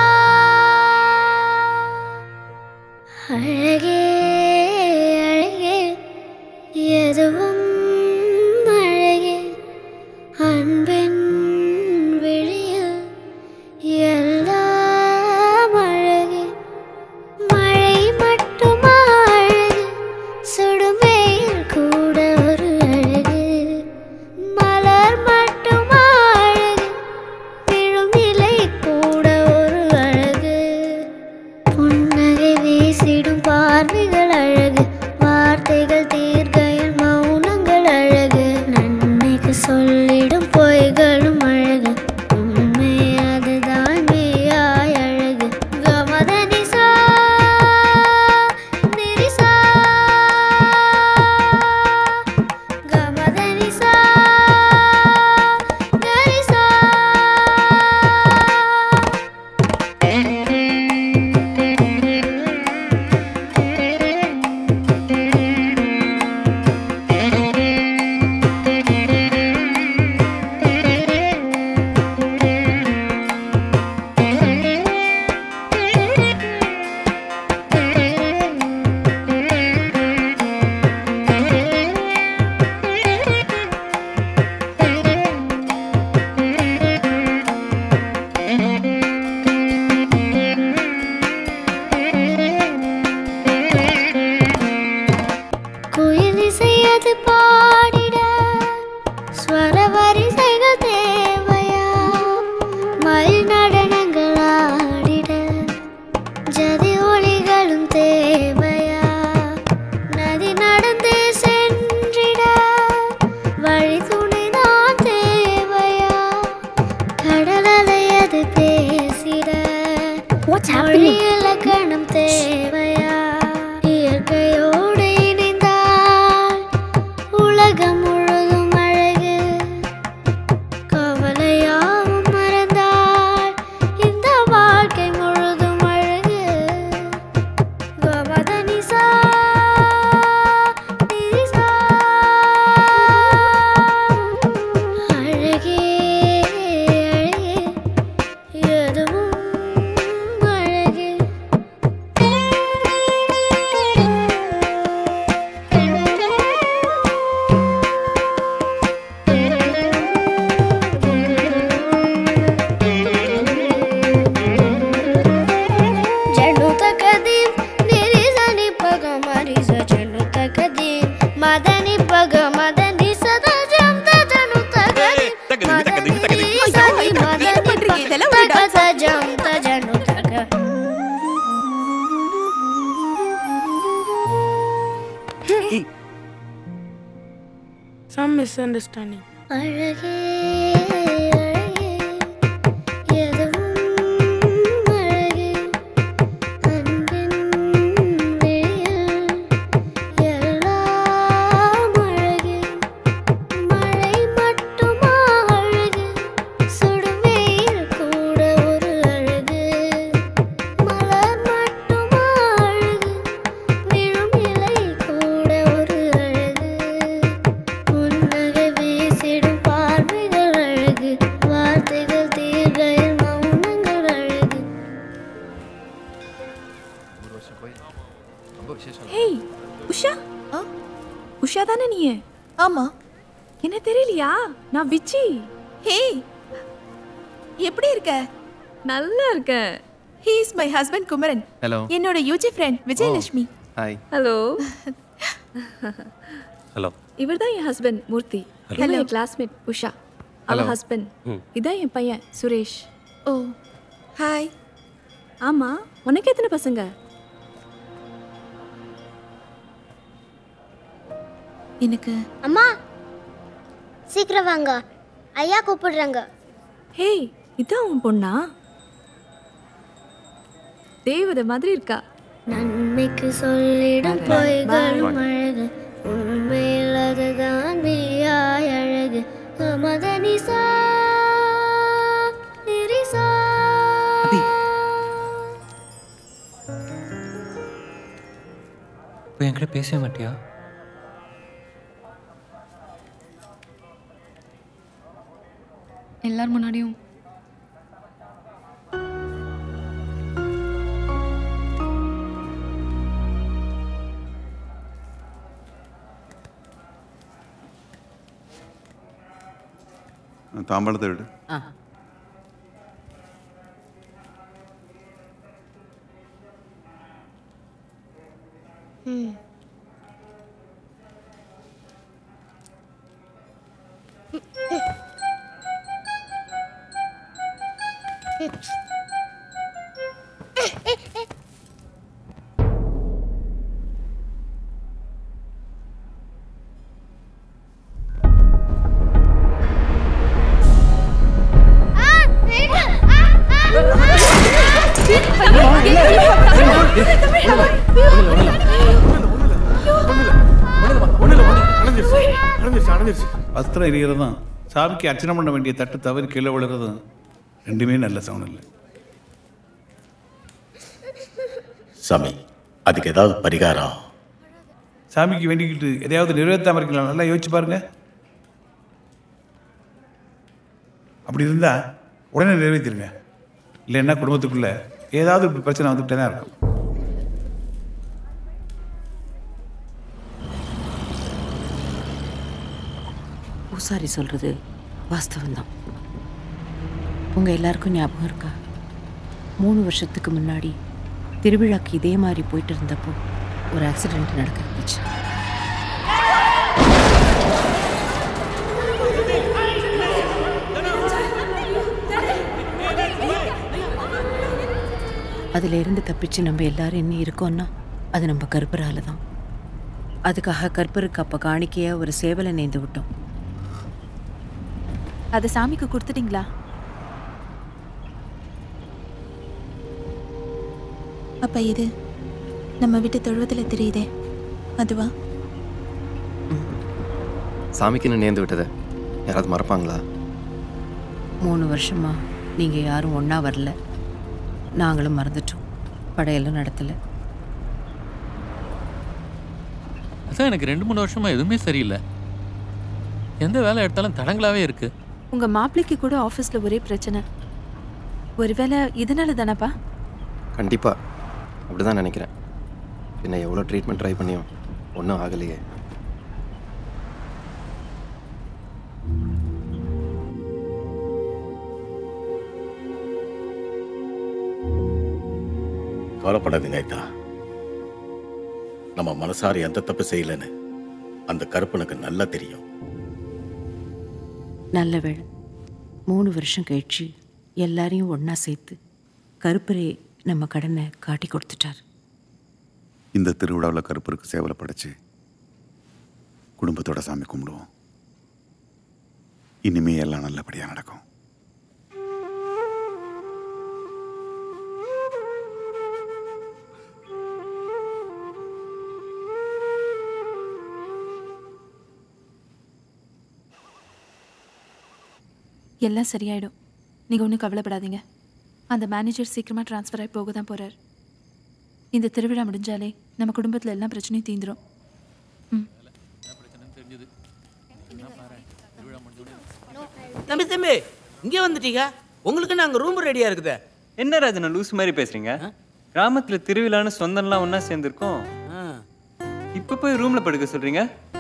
அழகே அழகே எதுவும் அழகே அன்பின் விழியில் எல்லாம் அழகே மழை மட்டுமா அழகு சுடும் வெயில் கூட ஒரு அழகு மலர் மட்டுமா அழகு விழும் இலை கூட ஒரு அழகு புன்னகை வீசிடும் பார்வைகள் அழகு வார்த்தைகள் தீர்க்கையில் மௌனங்கள் அழகு நன்மைக்கு சொல்லிடும் பொய்களும் அழகு உண்மை அதுதான் மெய்யாய் அழகு கமத நிசா நிரிசா கமத நிசா கரிசா குயில் இசையது பாடிட ஸ்வர வரிசைகள் தேவையா மயில் நடனங்கள் ஆடிட ஜதி ஒளிகளும் தேவையா நதி நடந்தே சென்றிட வழி துணைதான் தேவையா கடல் அலையது பேசிட மொழி இலக்கணம் தேவையா இயற்கையோடு இணைந்தால் உலகம் முழுதும் அழகு கவலையாவும் மறந்தால் இந்த வாழ்க்கை முழுதும் அழகு கமத நிசா நிரிசா அழகே அழகே எதுவும் அழகே జను తకదీం నిరిజని పగ మరిజ జను తకదీం మదని పగ మదని సదా జంత జను తకదీం మదని సది మదని తకద జంత జను తక Some misunderstanding. அழகே அழகே எதுவும் அழகே அன்பின் விழியில் எல்லாம் அழகே மழை மட்டுமா அழகு சுடும் வெயில் கூட ஒரு அழகு மலர் மட்டுமா அழகு விழும் இலை கூட ஒரு அழகு புன்னகை வீசிடும் பார்வைகள் அழகு வார்த்தைகள் தீர்க்கையில் மௌனங்கள் அழகு ஹேய் உஷா உஷா தானே நீ? ஆமா. என்ன தெரியலையா? நான் விச்சி. ஹேய், எப்படி இருக்க? நல்லா இருக்கேன். He is my husband Kumaran. Hello. என்னோட UG friend Vijayalakshmi. Hi. Hello. Hello. இவர் தான் என் ஹஸ்பண்ட் மூர்த்தி. Hello. என் கிளாஸ்மேட் உஷா. அவ Hello. ஹஸ்பண்ட். இதான் என் பையன் சுரேஷ். ஓ ஹாய். ஆமா, உனக்கு எத்தனை பசங்க? எனக்கு அம்மா சீக்கிரம் வாங்க ஐயா கூப்பிடுறாங்க ஹே, இதான் உன் பொண்ணா? தேவதை மாதிரி இருக்கா. நன்மைக்கு சொல்லிடும் பொய்களும் அழகு, உண்மையில் அதுதான் மெய்யாய் அழகு. மதனிசா நிரிசா. இப்போ என்கிட்ட பேசவே மாட்டியா? எல்லார் முன்னாடியும் தாம்பாளத்தை விடு. வஸ்திரம் எரிகிறதும் சாமிக்கு அர்ச்சனை பண்ண வேண்டிய தட்டு தவறி கீழே விழுறதும் ரெண்டுமே நல்ல சவுண்ட் இல்லை. சாமி, அதுக்கு ஏதாவது பரிகாரம்? சாமிக்கு வேண்டிக்கிட்டு எதையாவது நிறைவேற்றாம இருக்கலாம், நல்லா யோசிச்சு பாருங்க. அப்படி இருந்தா உடனே நிறைவேற்றிருங்க. இல்லைன்னா குடும்பத்துக்குள்ள ஏதாவது பிரச்சனை வந்துகிட்டே தான் இருக்கும். பூசாரி சொல்கிறது வாஸ்தவம்தான். உங்கள் எல்லாருக்கும் ஞாபகம் இருக்கா? 3 வருஷத்துக்கு முன்னாடி திருவிழாக்கு இதே மாதிரி போயிட்டு இருந்தப்போ ஒரு ஆக்சிடெண்ட் நடக்க இருந்துச்சு. அதில் இருந்து தப்பிச்சு நம்ம எல்லாரும் என்ன இருக்கோம்னா அது நம்ம கருப்பரால தான். அதுக்காக கற்பருக்கு அப்போ காணிக்கையாக ஒரு சேவலை நேர்ந்து விட்டோம். அதை சாமிக்கு கொடுத்துட்டீங்களா? அப்ப இது நம்ம வீட்டு தொழுவத்தில் தெரியுதே, அதுவா? சாமிக்குன்னு நேர்ந்து விட்டதை யாராவது மறப்பாங்களா? 3 வருஷமா நீங்கள் யாரும் ஒன்றா வரல, நாங்களும் மறந்துட்டோம், படையெல்லாம் நடத்தலை. அதான் எனக்கு 2-3 வருஷமா எதுவுமே சரியில்லை. எந்த வேலை எடுத்தாலும் தடங்களாவே இருக்கு. உங்க மாப்பிள்ளைக்கு கூட ஆஃபீஸ்ல ஒரே பிரச்சனை. ஒருவேளை இதனால தானப்பா? கண்டிப்பா அப்படிதான் நினைக்கிறேன். என்ன எவ்வளோ ட்ரீட்மெண்ட் ட்ரை பண்ணியும் ஒன்றும் ஆகலையே. கவலைப்படாதீங்க ஐயா. நம்ம மனசார எந்த தப்பு செய்யலன்னு அந்த கருப்பனுக்கு நல்லா தெரியும். நல்ல வேளை 3 வருஷம் கழிச்சு எல்லாரையும் ஒன்றா சேர்த்து கருப்பரே நம்ம கடனை காட்டி கொடுத்துட்டார். இந்த திருவிழாவில் கருப்பருக்கு சேவலை படைச்சு குடும்பத்தோட சாமி கும்பிடுவோம். இனிமே எல்லாம் நல்லபடியாக நடக்கும். எல்லாம் சரியாயிடும். நீங்கள் ஒன்றும் கவலைப்படாதீங்க. அந்த மேனேஜர் சீக்கிரமாக ட்ரான்ஸ்ஃபர் ஆகி போக தான் போகிறார். இந்த திருவிழா முடிஞ்சாலே நம்ம குடும்பத்தில் எல்லா பிரச்சனையும் தீந்துடும். தம்பி தம்பி இங்கே வந்துட்டீங்க. உங்களுக்கு நாங்கள் ரூம் ரெடியாக இருக்குது. என்ன ராஜனா லூஸ் மாதிரி பேசுறீங்க? கிராமத்தில் திருவிழான்னு சொந்தம்லாம் ஒன்றா சேர்ந்துருக்கோம். இப்போ போய் ரூமில் படுக்க சொல்கிறீங்க?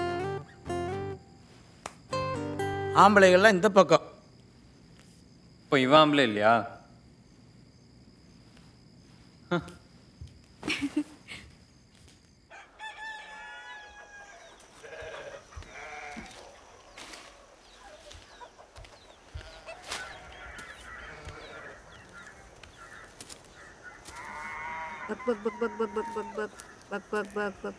ஆம்பளைகள்லாம் இந்த பக்கம். இப்போ இவன் ஆம்பளை இல்லையா? பக் பக் பக் பக் பக் பக் பக் பக் பக் பக் பக்.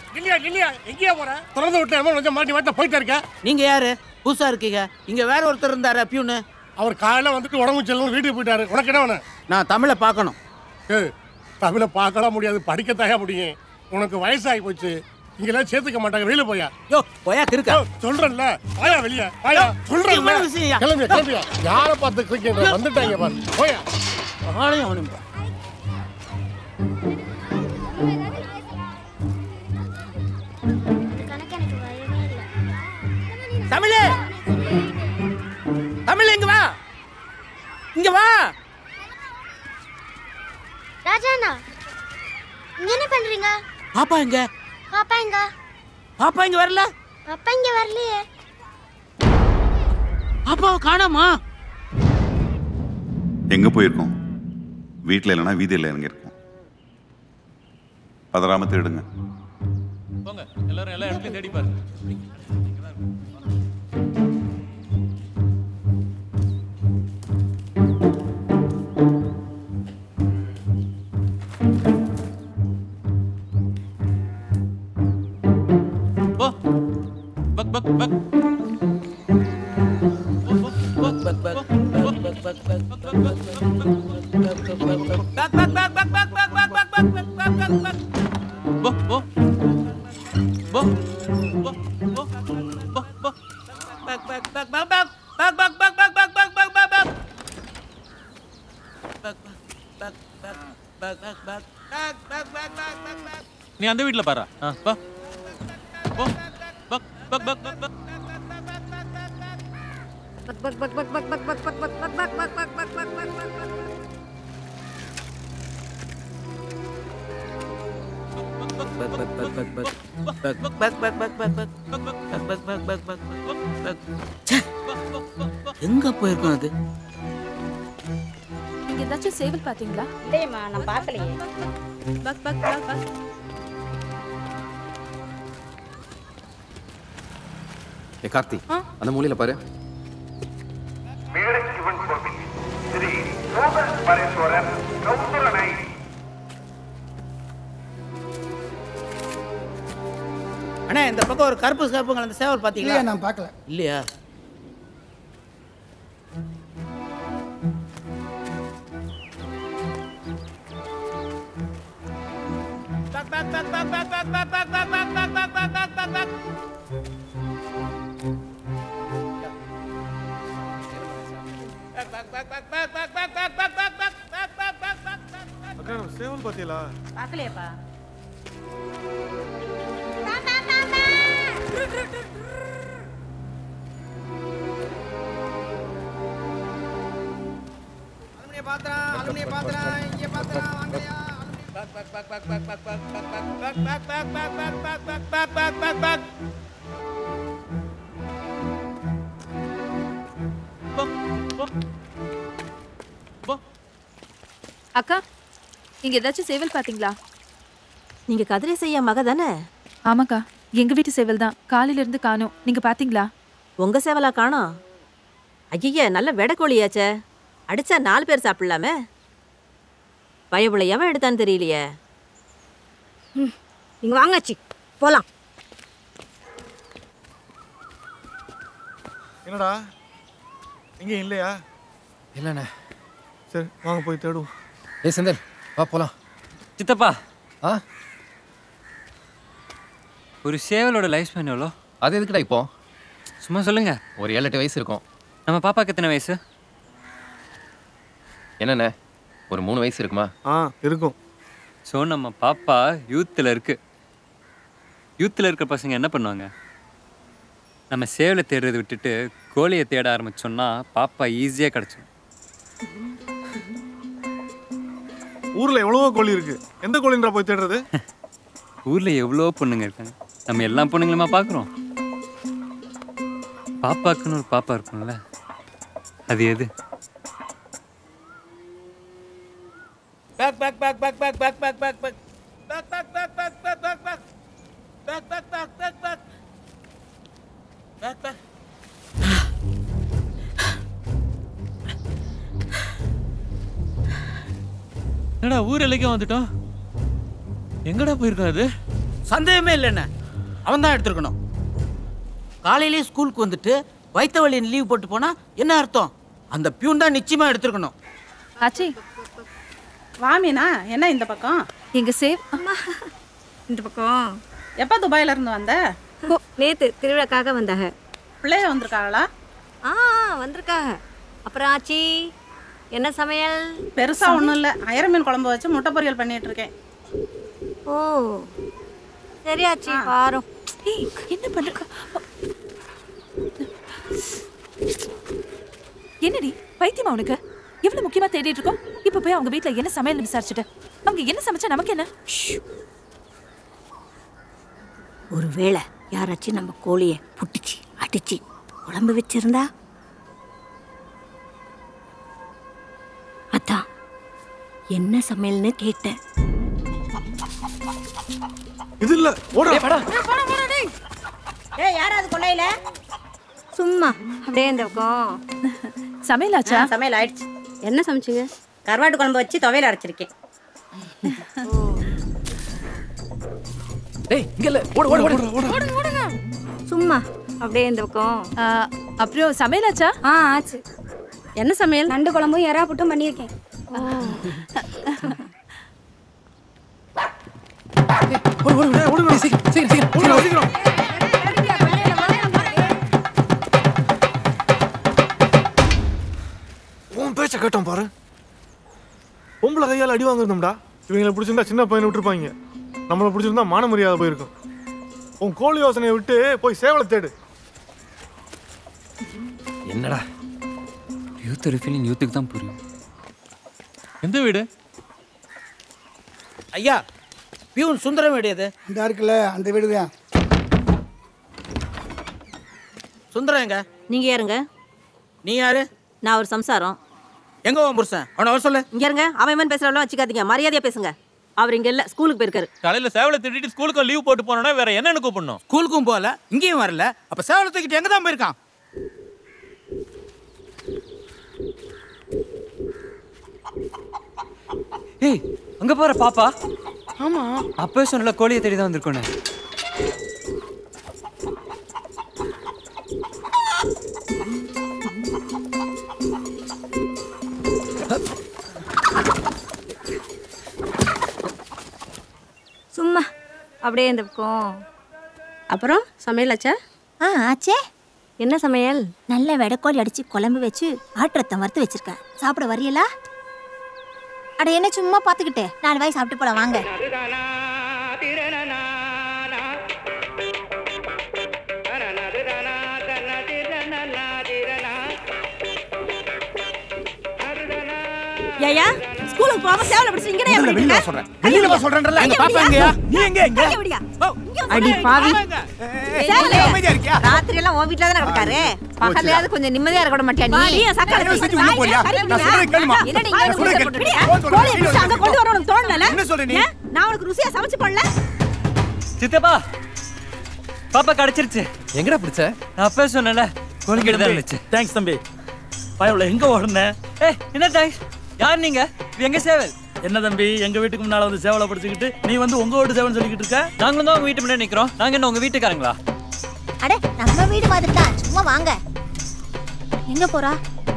இல்லையா இல்லையா எங்கேயா போற? திறந்து விட்டு கொஞ்சம் மாட்டி மாட்ட போயிட்டே இருக்க. நீங்க யாரு? புதுசா இருக்கீங்க. இங்க வேற ஒருத்தர் இருந்தாரு பியூனு. அவர் காலையில வந்துட்டு உடம்பு செல்லணும் வீட்டுக்கு போயிட்டாரு. உனக்கு என்ன வேணும்? நான் தமிழை பார்க்கணும். தமிழை பார்க்கலாம் முடியாது, படிக்கத்தாயா முடியும். உனக்கு வயசாகி போச்சு, இங்கெல்லாம் சேர்த்துக்க மாட்டாங்க. வெளியில போயா. யோ போயா கிறுக்கா. சொல்றேன்ல, வாயா வெளிய வாயா. சொல்றேன்ல, கிளம்பியா கிளம்பியா. யாரை பார்த்து கிரிக்கெட் வந்துட்டாங்க பாரு. போயா. ஆளையும் அவனும் தமிழே, தமிழ் இங்க வா, இங்க வா. ராஜாண்ணா, இங்க என்ன பண்றீங்க? பாப்பா எங்க? பாப்பா எங்க? பாப்பா இங்க வரல. பாப்பா இங்க வரலையே. பாப்பாவை காணோமா? எங்க போயிருக்கோம்? வீட்டில் இல்லைன்னா வீதியில் இறங்கி இருக்கோம். பதறாம தேடுங்க. போங்க, எல்லாரும் எல்லா இடத்துலையும் தேடி பாருங்க. நீ அந்த வீட்டில் பாரு. வா போ. பக் பக் பக் பக் பக் எங்க போயிருக்கோம் அது? நீங்க ஏதாச்சும் சேவல் பாத்தீங்களா? இல்லையம்மா, நான் பார்க்கலையே. பக் பக் பக் பக். ஏ கார்த்தி, அந்த மூலையில பாரு. அண்ணா, இந்த பக்கம் ஒரு கருப்பு கருப்புங்க அந்த சேவல் பாத்தீங்களா? நான் பார்க்கல. இல்லையா? சேவல் பாத்தீங்களா? பார்க்கலையேப்பா. அலுமினிய பாத்திரம் இங்க பாத்திரம் வாங்கலையா? அக்கா, இங்க ஏதாச்சும் சேவல் பாத்தீங்களா? நீங்க கதிரேச ஐயா மக தானே? ஆமாக்கா, எங்க வீட்டு சேவல் தான். காலையில இருந்து காணோம். நீங்க பாத்தீங்களா? உங்க சேவலா காணோம்? ஐயா, நல்ல வெடக்கோழியாச்சே. அடிச்சா 4 பேர் சாப்பிடலாமே. பயபுள்ள எவன் எடுத்தான்னு தெரியலையே. நீங்க வாங்காச்சு போலாம். என்னடா இங்க இல்லையா? இல்லண்ணே. சரி வாங்க போய் தேடுவோம். ஏய் செந்தில், வா போலாம். சித்தப்பா, ஒரு சேவலோட லைஃப் ஸ்பேன் எவ்வளோ? அது எதுக்குடா இப்போ? சும்மா சொல்லுங்க. ஒரு 7-8 வயசு இருக்கும். நம்ம பாப்பாக்கு எத்தனை வயசு? என்னண்ணே, ஒரு 3 வயசு இருக்குமா? இருக்கும். ஸோ நம்ம பாப்பா யூத்தில் இருக்கு. யூத்தில் இருக்கிற பசங்க என்ன பண்ணுவாங்க? நம்ம சேவலை தேடுறதை விட்டுட்டு கோழியை தேட ஆரம்பிச்சோம்னா பாப்பா ஈஸியாக கிடச்சிடும். ஊர்ல எவ்வளவோ கோழி இருக்கு. எந்த கோழின்றா போய் தேடுறது? ஊரில் எவ்வளோ பொண்ணுங்க இருக்காங்க. நம்ம எல்லா பொண்ணுங்களுமா பார்க்குறோம். பாப்பாக்குன்னு ஒரு பாப்பா இருக்கும்ல, அது எது? என்னடா ஊர் எல்லைக்கே வந்துட்டோம். எங்கடா போயிருக்கோம்? அது சந்தேகமே இல்லைண்ணே, அவன் தான் எடுத்துருக்கணும். காலையிலேயே ஸ்கூலுக்கு வந்துட்டு வயிற்று வலின்னு லீவ் போட்டு போனா என்ன அர்த்தம்? அந்த பியூன் தான் நிச்சயமா எடுத்துருக்கணும். ஆச்சி வாமினா என்ன இந்த பக்கம்? எங்க சேவ் இந்த பக்கம். எப்போ துபாயில இருந்து வந்த? நேத்து திருவிழாக்காக வந்தாங்க. பிள்ளைய வந்திருக்காங்களா? வந்திருக்காங்க. அப்புறம் ஆச்சி என்ன சமையல்? பெருசா ஒன்றும் இல்லை, அயர மீன் குழம்பு வச்சு முட்டை பொரியல் பண்ணிட்டு இருக்கேன். ஓ சரி ஆச்சி, பாரு. என்ன பண்ற? என்னடி பைத்தியமா உனக்கு? எவ்வளவு முக்கியமா தேடிட்டு இருக்கோம். இப்ப போய் அவங்க வீட்டுல என்ன சமையல் விசாரிச்சுட்டு அவங்க என்ன சமைச்சா நமக்கு என்ன? ஒருவேளை யாராச்சும் நம்ம கோழியை புட்டிச்சு அடிச்சு குழம்பு வச்சிருந்தா? அதான் என்ன சமையல்னு கேட்டேன். இது இல்ல ஓடா. ஏய் யாராவது கொள்ளையில? சும்மா அப்படியே இந்த பக்கம். சமையல் ஆச்சா? சமையல் ஆயிடுச்சு. என்ன சமைச்சிங்க? கருவாட்டு குழம்பு வச்சு துவையல் அரைச்சிருக்கேன். டேய் இங்க இல்ல, ஓடு ஓடு ஓடு ஓடு. ஓடுங்க. சும்மா அப்படியே இந்த பக்கம். அப்புறம் சமையல் ஆச்சா? ஆச்சு. என்ன சமையல்? நண்டு குழம்பும் எறா புட்டும் பண்ணியிருக்கேன். ஓடு ஓடு ஓடு சீக்கிரம் சீக்கிரம் சீக்கிரம் சீக்கிரம். உன் பேச்ச கேட்டோம் பாரு. பொம்பளை கையால் அடி வாங்கிருந்தோம்டா. இவங்களை பிடிச்சிருந்தா சின்ன பையனை விட்டுருப்பாங்க, நம்மளை பிடிச்சிருந்தா மான மரியாதை போயிருக்கும். உன் கோழி யோசனையை விட்டு போய் சேவலை தேடு. என்னடா யூத் ஃபீலிங் யூத்துக்கு தான் புரியும். எந்த வீடு? ஐயா பியூன் சுந்தரம் வீடு எது? இந்த இருக்குல்ல அந்த வீடு தான். சுந்தரம் எங்க? நீங்க யாருங்க? நீ யாரு? நான் ஒரு சம்சாரம். எங்க உன் புருஷன்? அவனை வர சொல்லு. இங்க இருங்க. அவன் பேசுறவெல்லாம் வச்சுக்காதீங்க, மரியாதையா பேசுங்க. அவர் இங்க இல்ல, ஸ்கூலுக்கு போயிருக்காரு. காலையில சேவலை திட்டிட்டு ஸ்கூலுக்கு லீவ் போட்டு போனோம்னா வேற என்னன்னு கூப்பிடணும்? ஸ்கூலுக்கும் போகல, இங்கேயும் வரல, அப்ப சேவலை தூக்கிட்டு எங்க தான் போயிருக்கான்? ஏய் அங்க பாரு பாப்பா. ஆமா அப்பவே சொன்னல கோழியை தேடி தான் வந்திருக்கோன்னு. சும்மா அப்படியே இந்த பக்கம். அப்புறம் சமையல் ஆச்சா? ஆச்சே. என்ன சமையல்? நல்ல வெடக்கோழி அடிச்சு குழம்பு வச்சு ஆட்டுறத்தம் வறுத்து வச்சிருக்கேன். சாப்பிட வரியலா? அட என்ன சும்மா பார்த்துக்கிட்டே 4 வாய் சாப்பிட்டு போலாம் வாங்க. ஏயா ஸ்கூலுக்கு போகாம சேவலை பிடிச்சு இங்கனே வெளியில பண்ணிட்டு வா சொல்றேன். வெளியில வா சொல்றேன்ல. எங்க பாப்பா எங்கயா? நீ எங்க எங்க? அடி பாவி. அமைதியா இருக்கியா? ராத்திரி எல்லாம் உன் வீட்ல தான கிடக்காரு. பகல்லையாவது கொஞ்சம் நிம்மதியா இருக்க மாட்டியா நீ? நீ சக்கரை தயவு செஞ்சு உள்ள போறியா? நான் சொல்றேன் கேளுமா. என்னடி இங்க வந்து சொல்றேன் போட்டு கேளு. கோழியை பிடிச்சு அங்க கொண்டு வர உனக்கு தோணல? என்ன சொல்ற நீ? நான் உனக்கு ருசியா சமைச்சு போடல? சித்தப்பா பாப்பா கிடைச்சிருச்சு. எங்கடா பிடிச்ச? நான் அப்பவே சொன்னல கோழி கிட்ட தான் இருந்துச்சு. தேங்க்ஸ் தம்பி. பயவுல எங்க ஓடுன? ஏய் என்ன தேங்க்ஸ்? யார் நீங்க? இது எங்க சேவல். என்ன தம்பி எங்க வீட்டுக்கு முன்னால வந்து சேவலை பிடிச்சிக்கிட்டு நீ வந்து உங்க வீட்டு சேவல் சொல்லிக்கிட்டு இருக்க? நாங்களும் தான் உங்க வீட்டு முன்னாடி நிக்கிறோம். நாங்க என்ன உங்க வீட்டுக்காரங்களா? அட நம்ம வீடு மாதிரி தான், சும்மா வாங்க. எங்க போறா?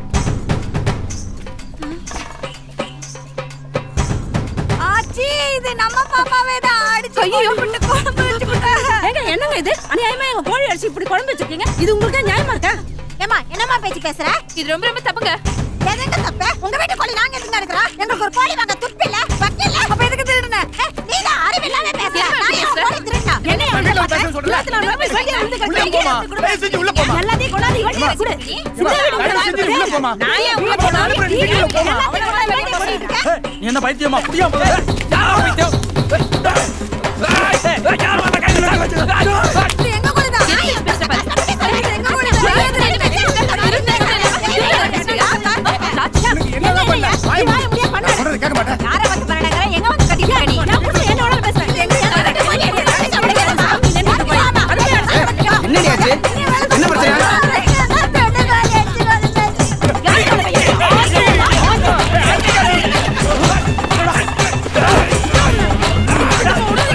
ஆச்சி இது நம்ம பாப்பாவே தான் அடிச்சு போட்டு குழம்பு வச்சு போட்டாங்க. ஏங்க என்னங்க இது? அநியாயமா எங்க கோழி அடிச்சு இப்படி குழம்பு வச்சிருக்கீங்க. இது உங்களுக்கு நியாயமா இருக்கா? ஏமா என்னமா பேச்சு பேசுற? இது ரொம்ப ரொம்ப தப்புங்க. எதுங்க தப்பு? உங்க வீட்டு கோழி நாங்க எதுங்க எடுக்கறோம்? எங்களுக்கு ஒரு கோழி வாங்க துப்பு இல்ல, வக்கி இல்ல. அப்ப எதுக்கு திருடுன? நீ தான் அறிவில்லாம பேசுற. நான் ஏன் கோழி திருடுனா? என்ன வீட்ல பேச சொல்றல. உள்ள போமா. தயவு செஞ்சு உள்ள போமா. எல்லாத்தையும் கொண்டாந்து வண்டி குடு. தயவு செஞ்சு உள்ள போமா. நான் ஏன் உள்ள போறேன்? வீட்டுல போமா. நீ என்ன பைத்தியமா? புடியா போற? யாரோ பைத்தியம். யாரோ அந்த கையில இது எங்க கோழி தான். எங்க கோழி தான். என்னடா பண்ணல? வாய் மூடு. நான் சொல்றது கேட்க மாட்டேன். யாரை வந்து பண்ணடங்கற? எங்க வந்து கட்டிட்டு நீ? நான் புடிச்சு என்னோட பேசுறேன். என்னடி ஆச்சு? என்ன பிரச்சனை? என்ன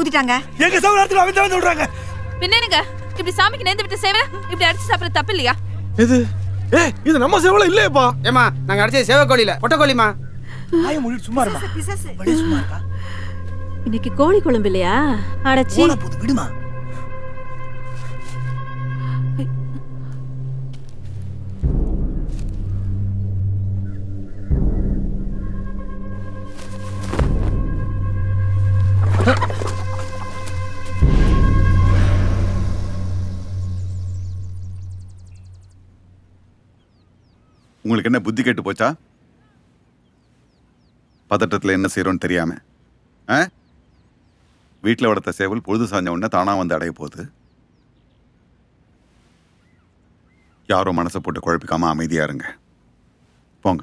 ஊத்திட்டாங்க. எங்க சேவல் அறுத்து அவன் தான் சொல்றாங்க. பின்னேனுங்க இப்படி சாமிக்கு நேர்ந்து விட்ட சேவலை இப்படி அடிச்சு சாப்பிட தப்பு இல்லையா? இது இது நம்ம சேவல இல்லையேப்பா. ஏமா நாங்க அடிச்சது சேவக்கோழி இல்ல பொட்டக்கோழிமா. ஆய மொழி சும்மா இருமா. வடி சும்மா இருக்கா? இன்னைக்கு கோழி குழம்பு இல்லையா? அடச்சி போன போது விடுமா. உங்களுக்கு என்ன புத்தி கேட்டு போச்சா? பதட்டத்தில் என்ன செய்யறோன்னு தெரியாம வீட்டில் வளர்த்த சேவல் பொழுது சாஞ்ச உடனே தானா வந்து அடைய போகுது. யாரும் மனசை போட்டு குழப்பிக்காம அமைதியா இருங்க. போங்க.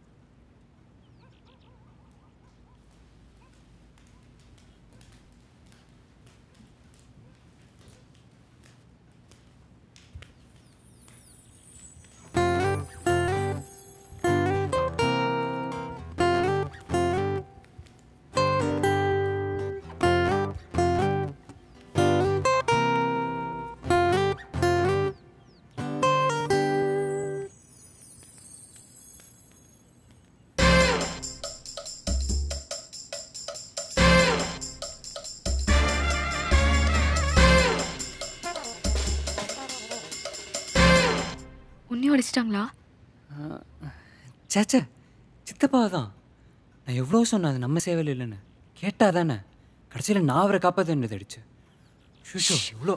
அடிச்சிட்டாங்களா? சேச்சே சித்தப்பா தான். நான் எவ்வளோ சொன்னேன் அது நம்ம சேவல் இல்லைன்னு. கேட்டா தானே கடைசியில் நான் அவரை காப்பாற்ற வேண்டியது அடிச்சு. ஷூ இவ்வளோ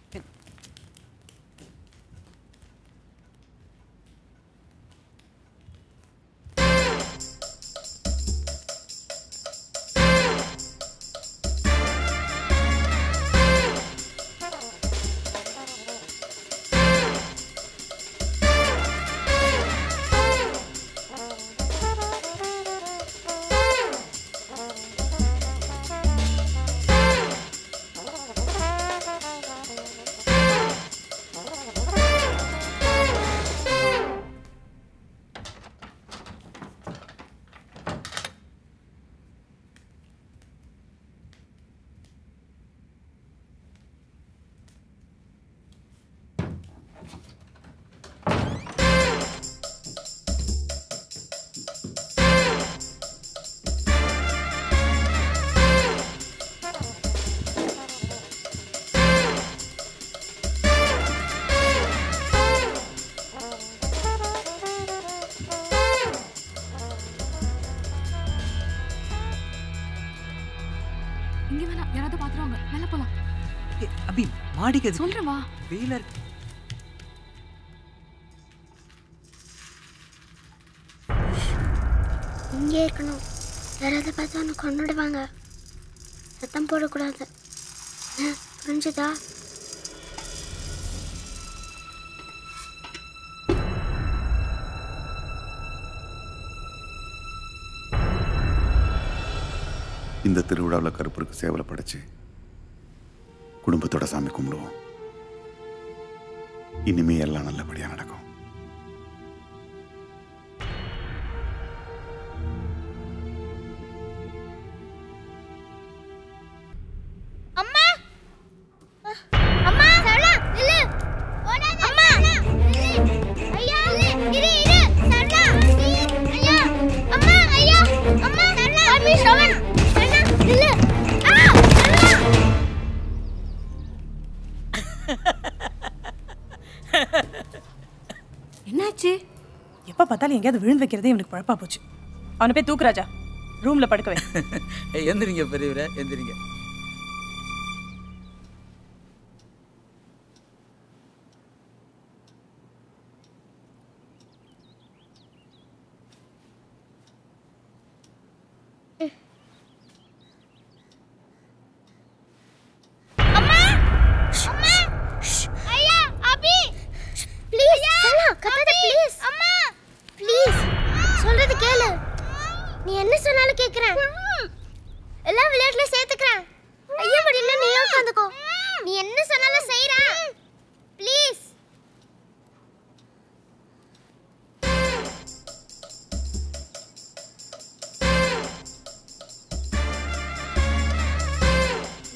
இங்க வேணாம், யாராவது பாத்துருவாங்க. மேல போலாம். அபி மாடிக்கு சொல்றேன் வா. வெயிலர் இங்கே இருக்கணும். யாராவது பார்த்தா உனக்கு கொண்டுடுவாங்க. சத்தம் போடக்கூடாது. புரிஞ்சுதா? இந்த திருவிழாவில் கருப்பருக்கு சேவலை படைச்சு குடும்பத்தோட சாமி கும்பிடுவோம். இனிமே எல்லாம் நல்லபடியா நடக்கும். அம்மா அம்மா சரளா நில்லு. ஓடாத. அம்மா ஐயா இரு சரளா ஐயா அம்மா ஐயா அம்மா சரளா அம்மி சரளா நில்லு. என்னாச்சு? எப்ப பார்த்தாலும் எங்கேயாவது விழுந்து வைக்கிறதே இவனுக்கு பழப்பா போச்சு. அவனை போய் தூக்குராஜா, ரூம்ல படுக்க வை. எந்திரிங்க பெரியவரே, எந்திரிங்க. சொல்றது கேளு. நீ என்ன சொன்னாலும் கேக்குறேன். எல்லாம் விளையாட்டுல சேர்த்துக்கிறேன்.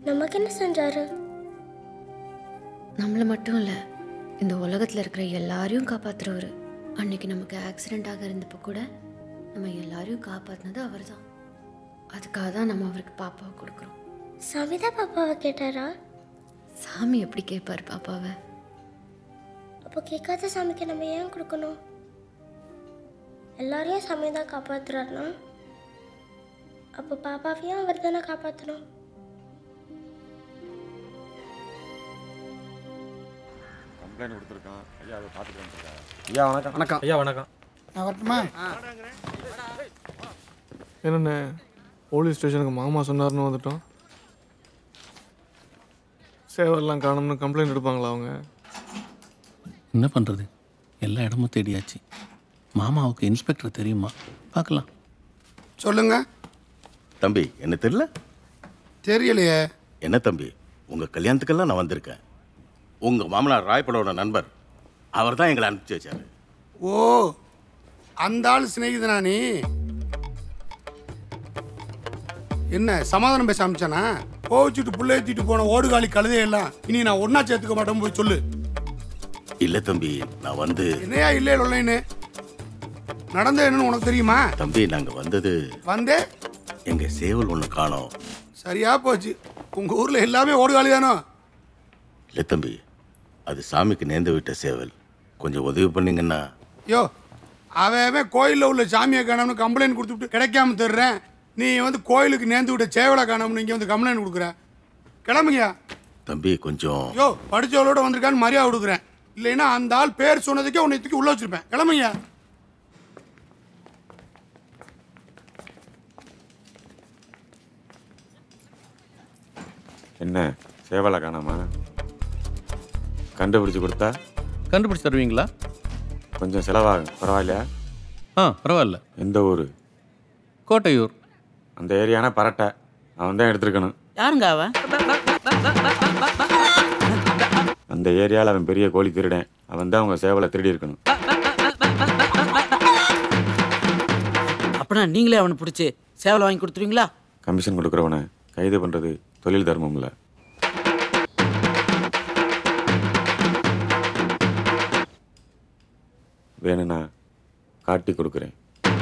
நமக்கு என்ன செஞ்சாரு? நம்மளை மட்டும் இல்லை, இந்த உலகத்தில் இருக்கிற எல்லாரையும் காப்பாற்றுறவர். அன்னைக்கு நமக்கு ஆக்சிடெண்ட் இருந்தப்போ கூட நம்ம எல்லாரையும் காப்பாற்றினது அவர் தான். அதுக்காக தான் நம்ம அவருக்கு பாப்பாவை கொடுக்குறோம். சாமி தான் பாப்பாவை கேட்டாரா? சாமி எப்படி கேட்பார் பாப்பாவை? அப்போ கேட்காத சாமிக்கு நம்ம ஏன் கொடுக்கணும்? எல்லாரையும் சாமி தான் காப்பாற்றுறாருனா அப்போ பாப்பாவையும் அவர் தானே காப்பாற்றணும். கம்ப்ளைண்ட் கொடுத்துருக்கான். ஐயா அதை பார்த்துக்கிறேன். ஐயா வணக்கம். வணக்கம். ஐயா வணக்கம். நான் வரட்டுமா? என்னண்ணே போலீஸ் ஸ்டேஷனுக்கு மாமா சொன்னார்னு வந்துட்டோம். சேவெல்லாம் காணும்னு கம்ப்ளைண்ட் எடுப்பாங்களா அவங்க? என்ன பண்ணுறது, எல்லா இடமும் தேடியாச்சு. மாமாவுக்கு இன்ஸ்பெக்டர் தெரியுமா? பார்க்கலாம். சொல்லுங்க தம்பி. என்ன தெரியல? தெரியலையே. என்ன தம்பி, உங்க கல்யாணத்துக்கெல்லாம் நான் வந்திருக்கேன். உங்க மாமனார் ராயப்படோட நண்பர் அவர் தான் எங்களை அனுப்பிச்சு வச்சாரு. ஓ, அந்த ஆள் சிநேகிதனா நீ? என்ன சமாதானம் பேச அமைச்சானா? கோவிச்சுட்டு புள்ள ஏற்றிட்டு போன ஓடுகாலி கழுதையெல்லாம் இனி நான் ஒன்னா சேர்த்துக்க மாட்டேன், போய் சொல்லு. இல்ல தம்பி, நான் வந்து என்னையா இல்லை இல்லைன்னு நடந்த என்னன்னு உனக்கு தெரியுமா? தம்பி, நாங்க வந்தது வந்தே எங்க சேவல் ஒண்ணு காணோம். சரியா போச்சு. உங்க ஊர்ல எல்லாமே ஓடுகாலி தானோ? இல்ல தம்பி, அது சாமிக்கு நேர்ந்து விட்ட சேவல். கொஞ்சம் உதவி பண்ணீங்கன்னா. யோ, அவன் கோயிலில் உள்ள சாமியை காணோம்னு கம்ப்ளைண்ட் கொடுத்துட்டு கிடைக்காம தர்றேன். நீ வந்து கோயிலுக்கு நேர்ந்து விட்ட சேவலை காணோம்னு இங்கே வந்து கம்ப்ளைண்ட் கொடுக்குற. கிளம்புங்க தம்பி. கொஞ்சம் யோ, படிச்சவளோட வந்திருக்கான்னு மரியாதை கொடுக்குறேன். இல்லைன்னா அந்த ஆள் பேர் சொன்னதுக்கே உன்னை தூக்கி உள்ள வச்சிருப்பேன். கிளம்புங்க. என்ன சேவலை காணாமா? கண்டுபிடிச்சு கொடுத்தா கண்டுபிடிச்சு தருவீங்களா? கொஞ்சம் செலவாகும். பரவாயில்லையா? பரவாயில்ல. எந்த ஊர்? கோட்டையூர். அந்த ஏரியானா பரட்டை. அவன் தான் எடுத்துருக்கணும். யாருங்க அவன்? அந்த ஏரியாவில் அவன் பெரிய கோழி திருடன். அவன் தான் அவங்க சேவலை திருடி இருக்கணும். அப்படின்னா நீங்களே அவனை பிடிச்சி சேவலை வாங்கி கொடுத்துருவீங்களா? கமிஷன் கொடுக்குறவனை கைது பண்ணுறது தொழில் தர்மம் இல்லை. வேணும்னா காட்டி கொடுக்குறேன்.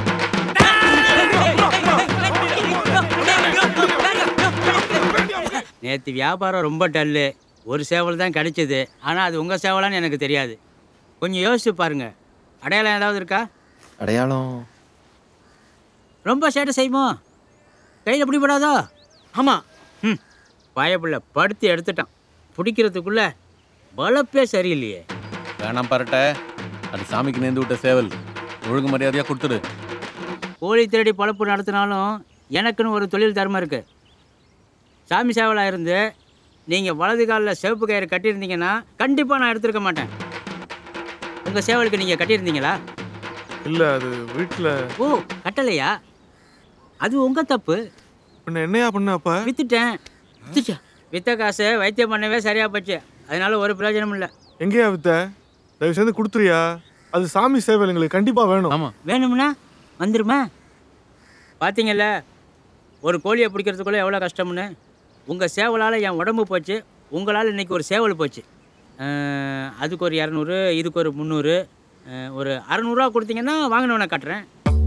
நேற்று வியாபாரம் ரொம்ப டல்லு. ஒரு சேவல் தான் கிடைச்சது. ஆனால் அது உங்கள் சேவலான்னு எனக்கு தெரியாது. கொஞ்சம் யோசிச்சு பாருங்க. அடையாளம் ஏதாவது இருக்கா? அடையாளம் ரொம்ப சேட்டை செய்யுமோ? கையில் பிடிபடாதோ? ஆமாம். பயப்புள்ள படுத்து எடுத்துட்டான். பிடிக்கிறதுக்குள்ள பலப்பே சரியில்லையே. வேணாம் பரட்டை, அது சாமிக்கு நேர்ந்து விட்ட சேவல். ஒழுங்கு மரியாதையாக கொடுத்துடு. கோழி திருடி பழப்பு நடத்தினாலும் எனக்குன்னு ஒரு தொழில் தர்மம் இருக்குது. சாமி சேவலாக இருந்து நீங்கள் வலது காலில் சிவப்பு கயிறு கட்டியிருந்தீங்கன்னா கண்டிப்பாக நான் எடுத்துருக்க மாட்டேன். உங்கள் சேவலுக்கு நீங்கள் கட்டியிருந்தீங்களா? இல்லை, அது வீட்டில். ஓ, கட்டலையா? அது உங்கள் தப்பு. பின்ன என்னையா பண்ண? அப்போ வித்துட்டேன். வித்த காசு வைத்தியம் பண்ணவே சரியா போச்சு. அதனால ஒரு பிரயோஜனம் இல்லை. எங்கேயா வித்த? தயவு செய்து கொடுத்துறியா? அது சாமி சேவல் எங்களுக்கு கண்டிப்பாக வேணும். ஆமாம், வேணும்னா வந்துருமா? பார்த்தீங்கல்ல ஒரு கோழியை பிடிக்கிறதுக்குள்ளே எவ்வளோ கஷ்டம்னு. உங்கள் சேவலால் என் உடம்பு போச்சு. உங்களால் இன்றைக்கி ஒரு சேவல் போச்சு. அதுக்கு ஒரு 200, இதுக்கு ஒரு 300, ஒரு 600 ரூபா கொடுத்தீங்கன்னா வாங்கினவனை காட்டுறேன்.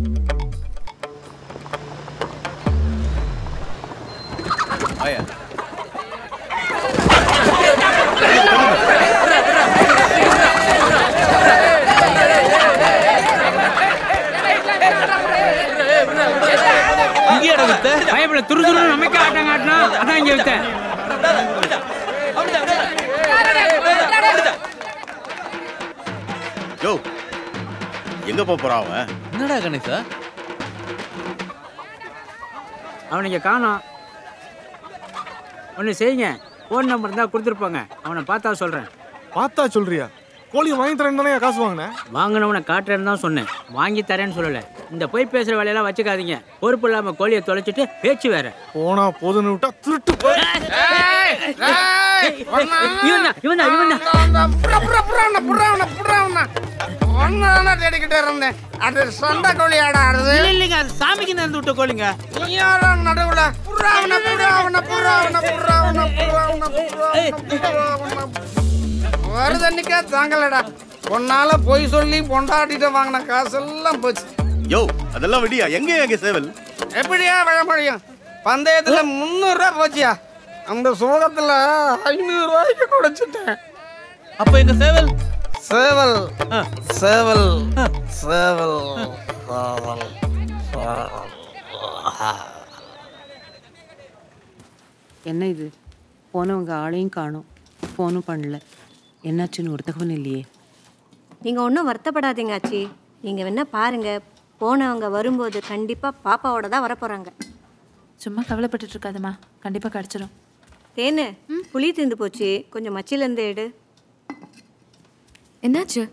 பயப்பட துரு துரு நமக்கு ஆட்டம் காட்டினா அதான் இங்க வித்தேன். யோ, எங்க போறான் அவன்? என்னடா கணேசா? அவனை காணோம். ஒன்று செய்யுங்க, ஃபோன் நம்பர் இருந்தால் கொடுத்துருப்பாங்க. அவனை பார்த்தா சொல்கிறேன். பார்த்தா சொல்றியா? கோழியை வாங்கி தரேன்னு தானே காசு வாங்கினேன். வாங்கினவனை காட்டுறேன்னு தான் சொன்னேன், வாங்கி தரேன்னு சொல்லலை. இந்த போய் பேசுகிற வேலையெல்லாம் வச்சுக்காதீங்க. பொறுப்பு இல்லாமல் கோழியை தொலைச்சிட்டு பேச்சு வேற. போனா போதுன்னு விட்டா திருட்டு. இவன் தான் ஒன்னு தேடிக்கிட்டே இருந்தேன். அது சொந்த கோழி ஆடாடுது. இல்லைங்க, அது சாமிக்கு நேர்ந்து விட்ட கோழிங்க. யாரோ நடுவுல புறாவன வருதன்னிக்கா தாங்கலடா. உன்னால போய் சொல்லி பொண்டாட்டிட்ட வாங்கின காசெல்லாம் போச்சு. யோ அதெல்லாம் விடியா, எங்க சேவல் எப்படியா விழ முடியும்? பந்தயத்துல 300 ரூபா போச்சியா. அந்த சோகத்துல 500 ரூபாய்க்கு குடிச்சிட்டேன். அப்ப எங்க சேவல் சேவல் சேவல் சேவல் என்ன இது? போனவங்க ஆளையும் காணோம், ஃபோனும் பண்ணல. என்னாச்சுன்னு ஒரு தகவல் இல்லையே. நீங்கள் ஒன்றும் வருத்தப்படாதீங்க ஆச்சி. நீங்கள் வேணா பாருங்க, போனவங்க வரும்போது கண்டிப்பாக பாப்பாவோட தான் வரப்போகிறாங்க. சும்மா கவலைப்பட்டுட்டு இருக்காதம்மா, கண்டிப்பாக கிடச்சிரும். தேனு புளி திந்து போச்சு, கொஞ்சம் மச்சிலேருந்து எடு. என்னாச்சு?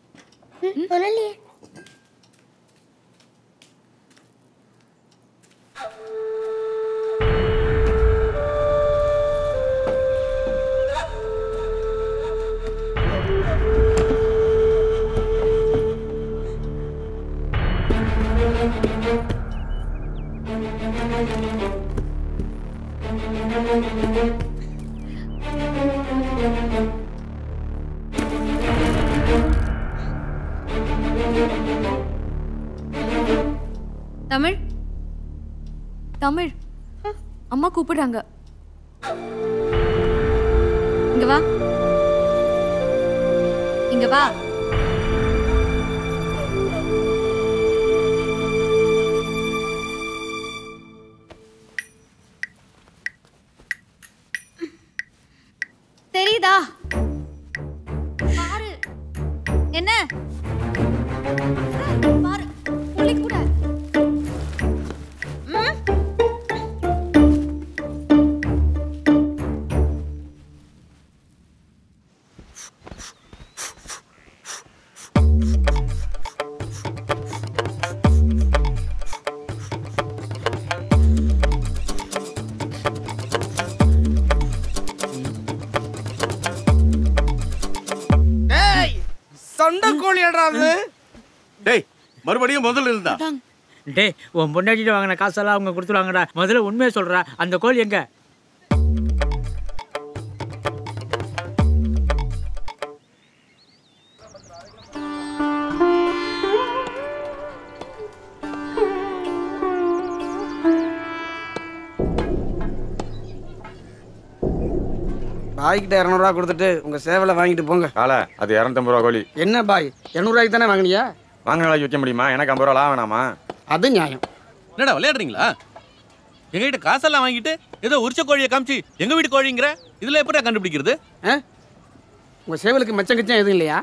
தமிழ் தமிழ் அம்மா கூப்பிடுறாங்க. இங்க வா, இங்க வா. தெரியுதா? பாரு என்ன பாரு, புள்ளி கூட. டேய் மறுபடியும் முதல்ல இருந்தா. டேய் உன் பொண்டாட்டிட்டு வாங்கின காசெல்லாம் அவங்க கொடுத்துருவாங்கடா. முதல்ல உண்மையை சொல்றா, அந்த கோழி எங்க? பாய்கிட்ட 200 ரூபா கொடுத்துட்டு உங்க சேவலை வாங்கிட்டு போங்க. காலை அது 250 ரூபா கோழி. என்ன பாய் 200 ரூபாய்க்கு தானே வாங்கினியா? வாங்கின நாளைக்கு வைக்க முடியுமா? எனக்கு 50 ரூபா லாபம் வேணாமா? அது நியாயம். என்னடா விளையாடுறீங்களா? எங்ககிட்ட காசெல்லாம் வாங்கிட்டு ஏதோ உரிச்ச கோழியை காமிச்சு எங்க வீட்டு கோழிங்கிற இதுல எப்படியா கண்டுபிடிக்கிறது? உங்க சேவலுக்கு மச்சம் கிச்சம் எதுவும் இல்லையா?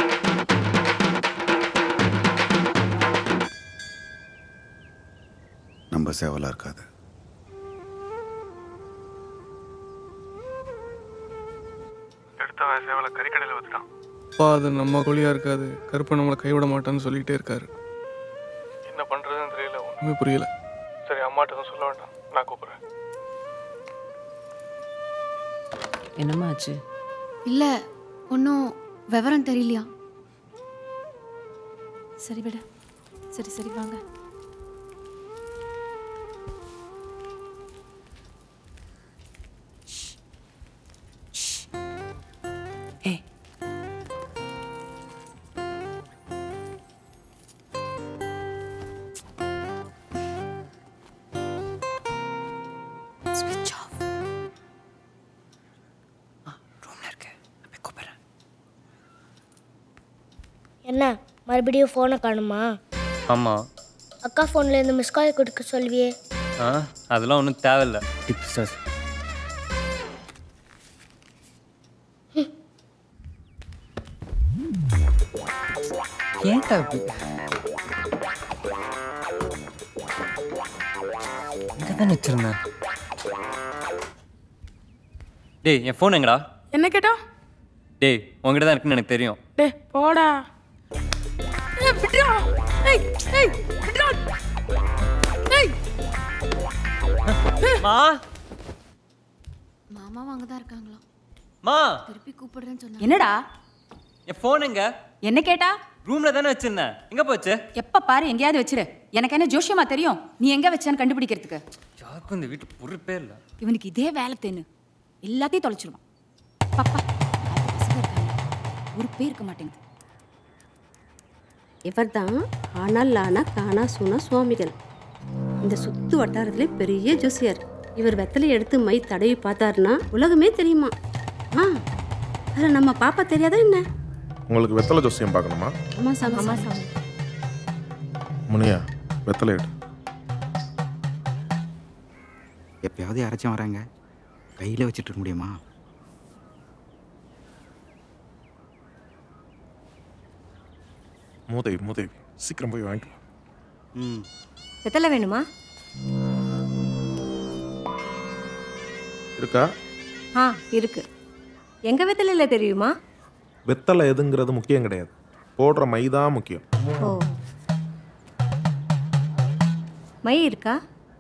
நம்ம சேவலா இருக்காது. எடுத்தவன் சேவலை கறிக்கடையில் வச்சுட்டான். அப்பா அது நம்ம கோழியா இருக்காது, கருப்பை நம்மளை கைவிட மாட்டான்னு சொல்லிக்கிட்டே இருக்காரு. என்ன பண்றதுன்னு தெரியல, ஒண்ணுமே புரியல. சரி அம்மாட்ட தான் சொல்ல வேண்டாம், நான் கூப்பிடுறேன். என்னம்மா ஆச்சு? இல்ல ஒன்றும் விவரம் தெரியலையா? சரி விட, சரி சரி வாங்க. என்ன மறுபடியும் ஃபோனை காணுமா? ஆமாம். அக்கா ஃபோனில் இருந்து மிஸ் கால் கொடுக்க சொல்வியே. அதெல்லாம் ஒன்றும் தேவையில்லை. டிப்ஸ் ஏன்டா அப்படி இங்கே தானே வச்சிருந்தேன். டேய் என் ஃபோன் எங்கடா? என்ன கேட்டா? டேய் உங்ககிட்ட தான் இருக்குன்னு எனக்கு தெரியும். டேய் போடா. மா மாமா அங்கே தான் இருக்காங்களா? மா திருப்பி கூப்பிடுறேன்னு சொன்னா. என்னடா என் ஃபோன் எங்க? என்ன கேட்டா? ரூம்ல தானே வச்சிருந்தேன். எங்க போச்சு? எப்ப பாரு எங்கேயாவது வச்சிரு. எனக்கு என்ன ஜோஷியமா தெரியும் நீ எங்க வச்சான்னு கண்டுபிடிக்கிறதுக்கு. யாருக்கும் இந்த வீட்டு பொறுப்பே இல்ல. இவனுக்கு இதே வேலை தேனு. எல்லாத்தையும் தொலைச்சிருவான். பாப்பா ஒரு பேர் இருக்க மாட்டேங்குது. இவர் தான் ஆனால் லானா கானா சூனா சுவாமிகள். இந்த சுத்து வட்டாரத்திலே பெரிய ஜோசியர். இவர் வெத்தலை எடுத்து மை தடவி பார்த்தாருன்னா உலகமே தெரியுமா? அதில் நம்ம பாப்பா தெரியாதா என்ன? உங்களுக்கு வெத்தலை ஜோசியம் பார்க்கணுமா? ஆமா சாமி. முனியா வெத்தலை எடு. எப்பயாவது யாராச்சும் வராங்க கையில் வச்சுட்டு இருக்க முடியுமா? மூதேவி சீக்கிரம் போய் வாங்கிக்கலாம். வெத்தலை வேணுமா? இருக்கா? இருக்கு. எங்க வெத்தலையில தெரியுமா? வெத்தலை எதுங்கிறது முக்கியம் கிடையாது, போடுற மை தான் முக்கியம். ஓ, மை இருக்கா?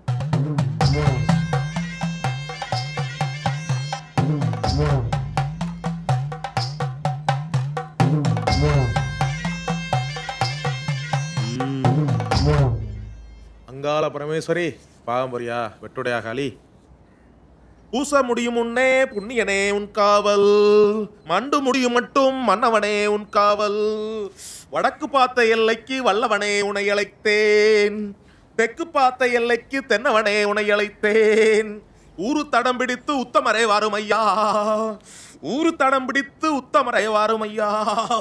அங்காள பரமேஸ்வரி பாகம்பரியா வெட்டுடையா காளி. பூச முடியும் முன்னே புண்ணியனே உன் காவல், மண்டு முடியும் மட்டும் மன்னவனே உன் காவல். வடக்கு பார்த்த எல்லைக்கு வல்லவனே உனை அழைத்தேன், தெற்கு பார்த்த எல்லைக்கு தென்னவனே உனை அழைத்தேன். ஊரு தடம் பிடித்து உத்தமரே வாருமையா, ஊரு தடம் பிடித்து உத்தமரே வாருமையா.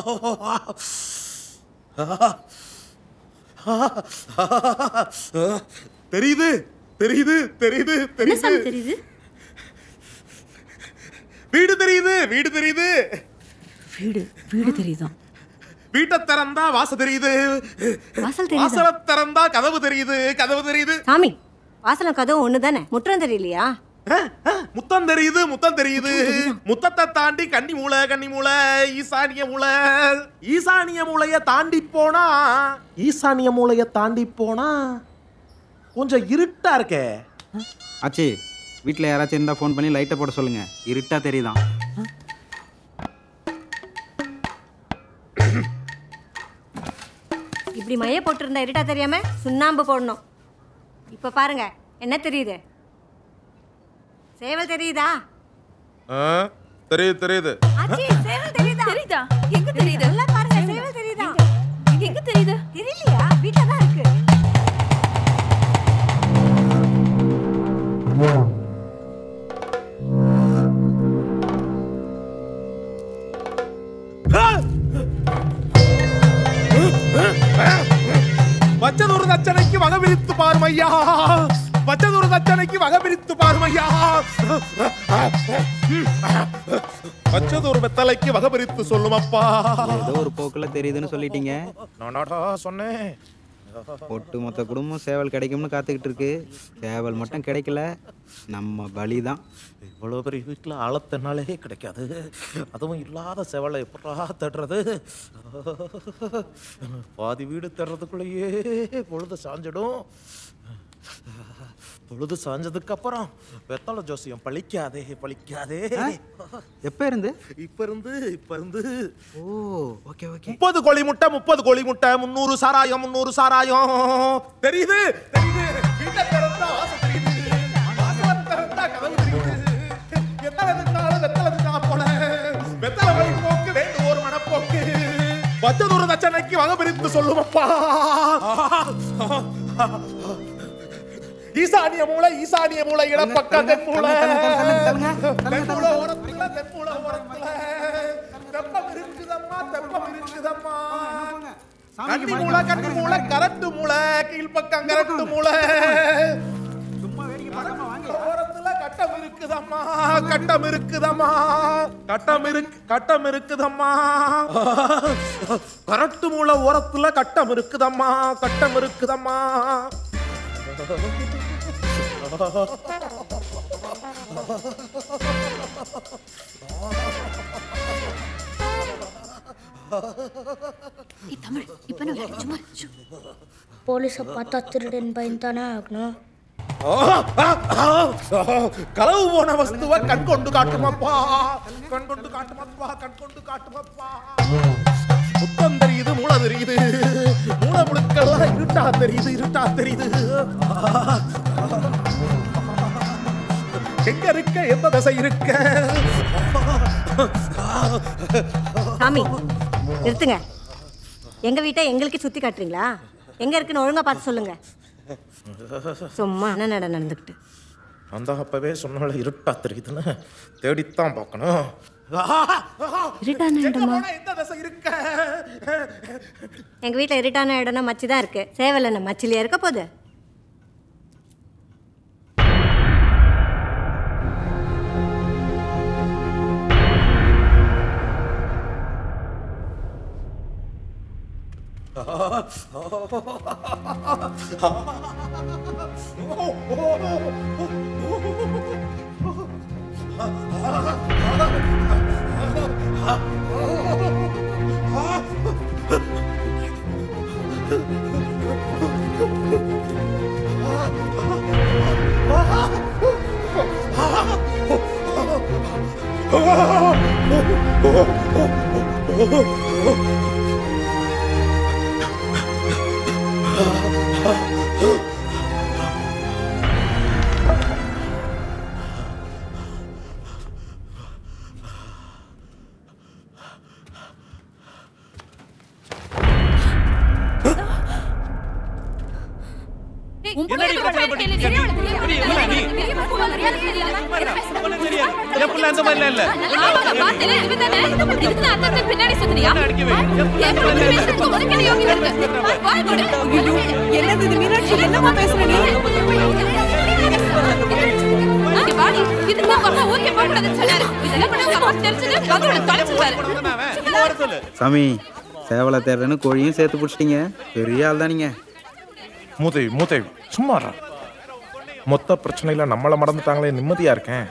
தெரியுது தெரியுது தெரியுது தெரியுது. வீடு தெரியுது வீடு தெரியுது வீடு தெரியுதான். வீட்டை திறந்தா வாசல் தெரியுது, வாசல திறந்தா கதவு தெரியுது. சாமி, வாசலும் கதவு ஒண்ணுதானே, முற்றம் தெரியலையா? முத்தம் தெரியுது முத்தத்தை தாண்டி கன்னி மூளை ஈசானிய மூளைய தாண்டி போனா கொஞ்சம் இருட்டா இருக்கே. ஆச்சி, வீட்டில் யாராச்சும் இருந்தால் ஃபோன் பண்ணி லைட்டை போட சொல்லுங்க, இருட்டா தெரியுதான். இப்படி மைய போட்டிருந்தா இருட்டா தெரியாம சுண்ணாம்பு போடணும். இப்ப பாருங்க என்ன தெரியுது? சேவல் தெரியுதா? தெரியுது. ஆச்சி, சேவல் தெரியுதா? எங்க தெரியுது? நல்லா பாருங்க, சேவல் தெரியுதா? எங்க தெரியுது? தெரியலையா? வீட்ல தான் இருக்கு. வச்சதொரு தச்சனைக்கு வகபிரித்து பாருமையா, வச்சதொரு தச்சனைக்கு வகபிரித்து பாருமையா. வச்சதொரு வெத்தலைக்கு வகபிரித்து சொல்லுமப்பா. ஏதோ ஒரு போக்கில் தெரியுதுன்னு சொல்லிட்டீங்க. நானாடா சொன்னேன். ஒட்டு மொத்த குடும்பம் சேவல் கிடைக்கும்னு காத்துக்கிட்டு இருக்கு. சேவல் மட்டும் கிடைக்கல, நம்ம பலி தான். இவ்வளோ பெரிய வீட்டில் ஆழத்தினாலே கிடைக்காது, அதுவும் இல்லாத சேவலை எப்படா தேடுறது? பாதி வீடு தேடுறதுக்குள்ளேயே பொழுது சாஞ்சிடும். பொழுது சாஞ்சதுக்கு அப்புறம் வெத்தலை ஜோசியம் பழிக்காதே. எப்ப இருந்து? இப்ப இருந்து. ஓ, ஓகே. 30 கோழி முட்டை 300 சாராயம் தெரியுது. வீட்டை திறந்தா வாசல் தெரியுது, வாசலை திறந்தா கதவு தெரியுது. எத்தனை திட்டாலும் வெத்தலை திட்டா போல, வெத்தலை வழி போக்கு வேண்டும் ஒரு மனப்போக்கு. வச்சதொரு தச்சனைக்கு வகபிரித்து சொல்லுமப்பா. ஈசானிய மூளை இடப்பக்கம் தென்மூளை ஓரத்துல தெப்பம் இருக்குதம்மா. கன்னி மூளை கரட்டு மூளை கீழ்பக்கம் கரட்டு மூளை. ஓரத்துல கட்டம் இருக்குதம்மா. கரட்டு மூளை ஓரத்துல கட்டம் இருக்குதம்மா. போலீஸை பார்த்தா திருடன் பயந்தானே ஆகணும். களவு போன வஸ்துவ கண் கொண்டு காட்டுமப்பா. முத்தம் தெரியுது மூளை தெரியுது மூளை முழுக்கெல்லாம் இருட்டா தெரியுது இருட்டா தெரியுது எங்க இருக்க எந்த திசை இருக்க சாமி நிறுத்துங்க. எங்க வீட்டை எங்களுக்கு சுத்தி காட்டுறீங்களா? எங்க இருக்குன்னு ஒழுங்கா பார்த்து சொல்லுங்க. சும்மா என்ன நடந்துக்கிட்டு அந்த அப்பவே சொன்னால இருட்டா தெரியுதுன்னு தேடித்தான் பார்க்கணும். இருட்டான இடமா? எங்க வீட்டில் இருட்டான இடம்னா மச்சி தான் இருக்கு. சேவல் என்ன மச்சிலியா இருக்க போகுது? சாமி சேவலை தேடுறேன்னு கோழியும் சேர்த்து பிடிச்சிட்டீங்க. பெரிய ஆள் தான் நீங்க. மூதேவி சும்மாறா. மொத்த பிரச்சனையில நம்மள மறந்துட்டாங்களே, நிம்மதியா இருக்கேன்.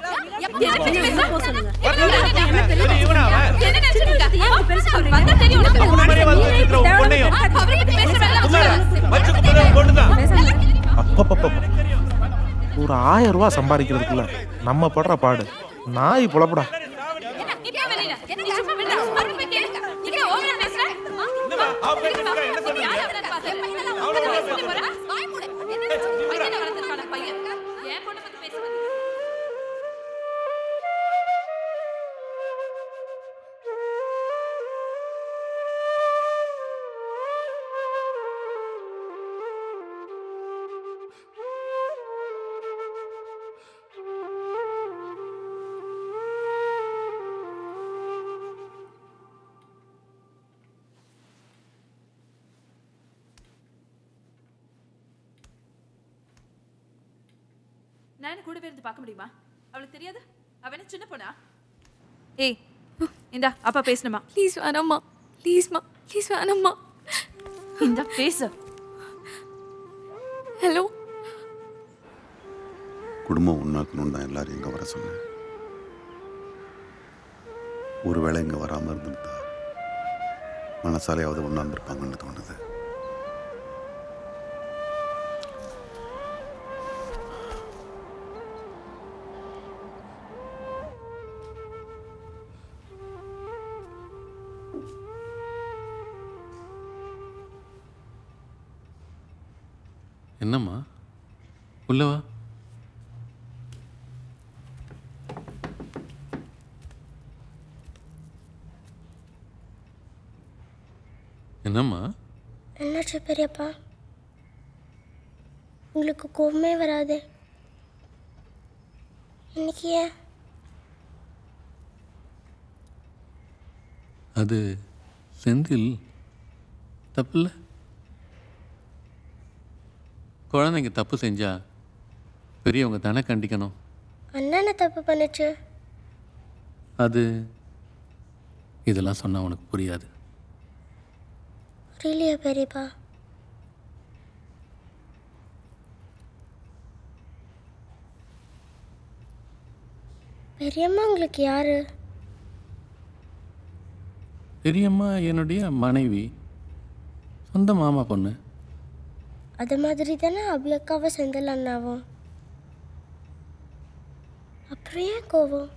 ஒரு 1000 ரூபாய் சம்பாதிக்கிறதுக்குள்ள நம்ம படுற பாடு நாய் புலப்படா. நான் கூடவே இருந்து பார்க்க முடியுமா? அவளுக்கு தெரியாது? அவ என்ன சின்ன பொண்ணா? ஏய் இந்தா அப்பா பேசணுமா? ப்ளீஸ் வேணாம்மா, ப்ளீஸ்மா, ப்ளீஸ் வேணாம்மா. இந்தா பேசு. ஹலோ. குடும்பம் ஒன்றாக்கணும்னு தான் எல்லாரும் இங்கே வர சொன்னேன். ஒருவேளை இங்கே வராமல் இருந்திருந்தா மனசாலையாவது ஒன்றா இருந்திருப்பாங்கன்னு தோணுது. என்னம்மா உள்ளவா? என்னம்மா? என்னாச்சு பெரியப்பா? உங்களுக்கு கோபமே வராது இன்னைக்கு ஏன்? அது செந்தில் தப்பில்ல. குழந்தைங்க தப்பு செஞ்சா பெரியவங்க தானே கண்டிக்கணும். அண்ணா தப்பு பண்ணுச்சு. அது இதெல்லாம் சொன்னா உனக்கு புரியாது. புரியலையா பெரியப்பா? பெரியம்மா உங்களுக்கு யாரு? பெரியம்மா என்னுடைய மனைவி, சொந்த மாமா பொண்ணு. அது மாதிரி தானே அபியக்காவை செந்தில் அண்ணாவும். அப்புறம் ஏன் கோவம்?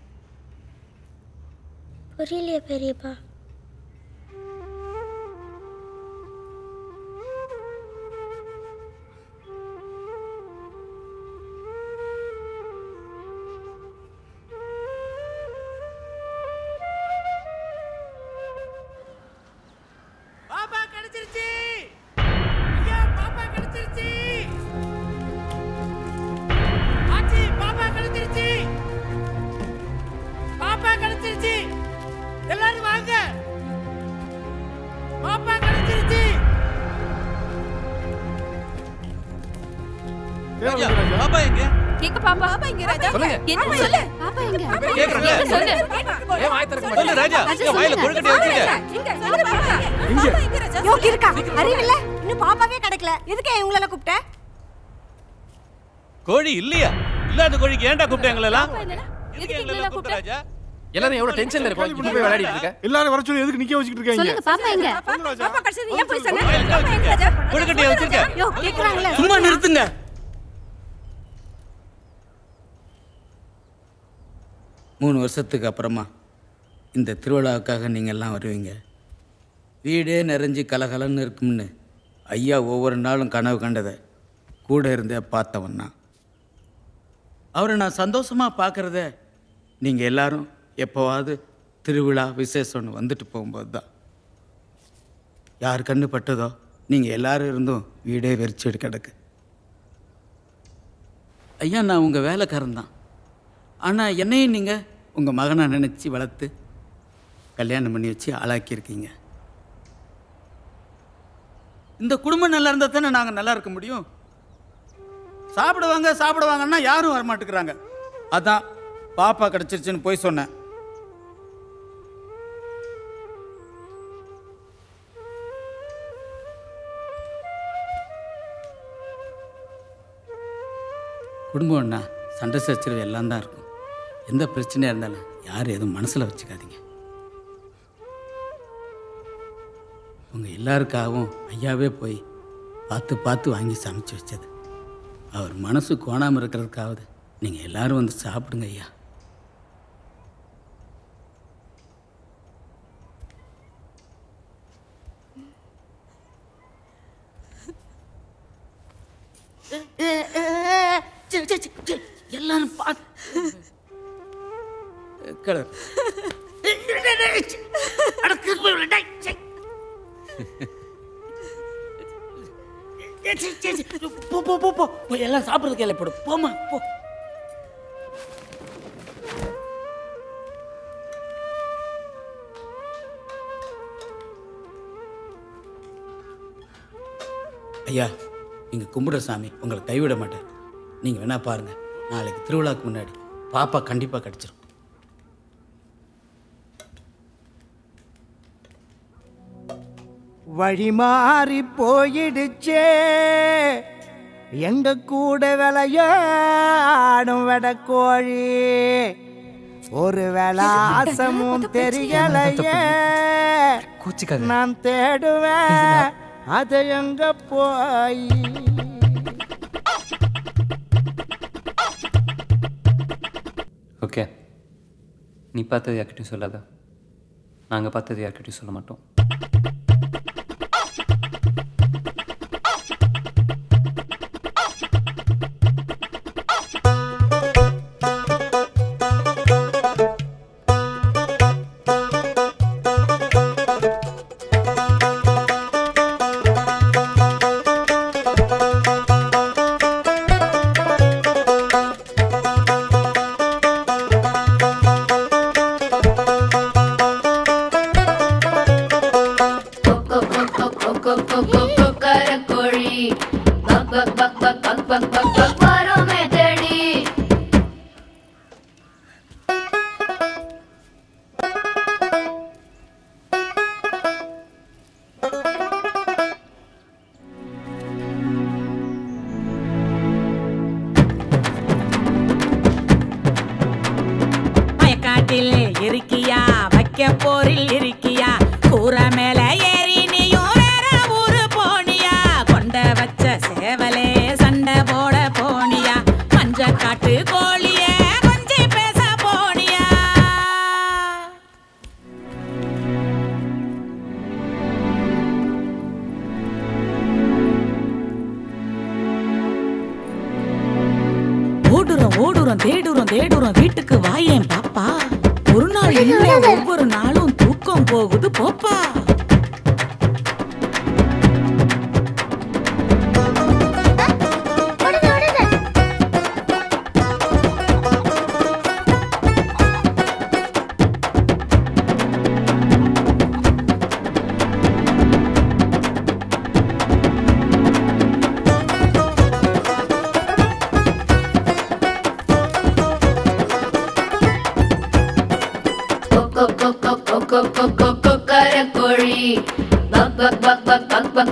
புரியலையா பெரியப்பா? பாப்பா எங்க? எங்க பாப்பா? பாப்பா எங்க ராஜா? சொல்லுங்க. என்ன சொல்லு? பாப்பா எங்க? கேக்குறேன்ல. சொல்லு. ஏன் வாய் திறக்க மாட்டீங்க? சொல்லு ராஜா. ஏன் வாயில கொழுக்கட்டை வச்சிருக்க? யோ கிறுக்கா, அறிவில்ல? இன்னும் பாப்பாவே கிடைக்கல. எதுக்கு இவங்கள கூப்பிட்ட? கோழி இல்லையா? இல்லாத கோழிக்கு ஏன்டா கூப்பிட்ட எங்களை எல்லாம்? எதுக்கு எங்கள கூப்பிட்ட? ராஜா எல்லாரும் எவ்வளவு டென்ஷன்ல இருக்கோம். இப்படி போய் விளையாடிட்டு இருக்க. எல்லாரும் வர சொல்லி எதுக்கு நிக்க வச்சிட்டு இருக்காங்க? சொல்லுங்க பாப்பா எங்க? பாப்பா கடைசில ஏன் போய் சொன்ன? கொழுக்கட்டை வச்சிருக்க. யோ கேக்குறாங்களே. சும்மா நிறுத்துங்க. மூணு வருஷத்துக்கு அப்புறமா இந்த திருவிழாவுக்காக நீங்கள் எல்லாம் வருவீங்க. வீடே நிறைஞ்சு கலகலன்னு இருக்கும்னு ஐயா ஒவ்வொரு நாளும் கனவு கண்டதை கூட இருந்தே பார்த்தவன்னா அவரை நான் சந்தோஷமாக பார்க்குறத நீங்கள் எல்லாரும் எப்போவாது திருவிழா விசேஷம்னு வந்துட்டு போகும்போது தான். யார் கண்ணு பட்டதோ நீங்கள் எல்லாரும் இருந்தும் வீடே வெறிச்சு கிடக்கு. ஐயா நான் உங்கள் வேலைக்காரன் தான். ஆனால் என்னையும் நீங்கள் உங்கள் மகனை நினச்சி வளர்த்து கல்யாணம் பண்ணி வச்சு ஆளாக்கியிருக்கீங்க. இந்த குடும்பம் நல்லா இருந்தால் தானே நாங்கள் நல்லா இருக்க முடியும். சாப்பிடுவாங்கன்னா யாரும் வரமாட்டேங்கிறாங்க. அதான் பாப்பா கிடச்சிருச்சுன்னு போய் சொன்னேன். குடும்பம்னா சண்டை சச்சரவு எல்லாம் தான் இருக்கும். எந்த பிரச்சனையாக இருந்தாலும் யாரும் எதுவும் மனசில் வச்சுக்காதீங்க. உங்கள் எல்லாருக்காகவும் ஐயாவே போய் பார்த்து வாங்கி சமைச்சு வச்சது. அவர் மனசு கோணாமல் இருக்கிறதுக்காவது நீங்கள் எல்லாரும் வந்து சாப்பிடுங்க ஐயா. எல்லாரும் கலர் போ எல்லாம் சாப்பிட்றதுக்கு எல்லாம் போடு. போமா போ. ஐயா நீங்கள் கும்பிடுற சாமி உங்களை கைவிட மாட்டேன். நீங்கள் வேணா பாருங்கள், நாளைக்கு திருவிழாவுக்கு முன்னாடி பாப்பா கண்டிப்பாக கிடச்சிரும். வழி மாறி போயிடுச்சே எங்க கூட விளையாடும் வெடக்கோழி. ஒரு விளாசமும் தெரியலையே நான் தேடுவேன் அதை எங்க போய். ஓகே, நீ பார்த்தது யார்கிட்டையும் சொல்லாத. நாங்கள் பார்த்தது யார்கிட்டையும் சொல்ல மாட்டோம். இருக்கியா வைக்க போரில் இருக்கியா கூற மேல ஏறி நீயும் வேற ஊரு போனியா கொண்ட வச்ச சேவலே சண்டை போட போனியா மஞ்ச காட்டு கோழிய கொஞ்சி பேச போனியா. ஓடுறோம் தேடுறோம் வீட்டுக்கு வாயேன் பாப்பா. ஒரு நாள் இல்ல ஒவ்வொரு நாளும் தூக்கம் போகுது போப்பா.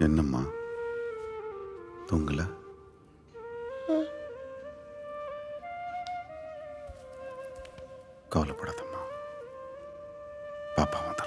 என்னம்மா தூங்கல? கவலைப்படாதம்மா, பாப்பா வந்துடும்.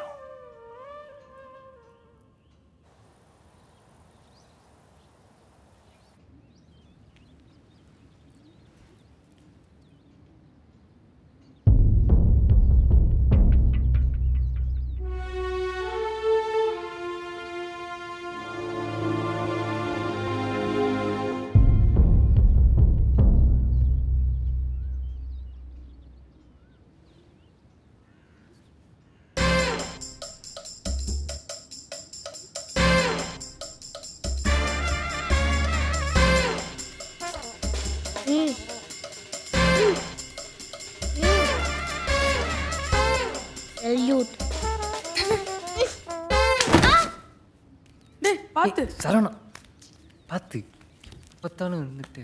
பார்த்து சரவணா பார்த்து பார்த்தாலும் இருந்துட்டு.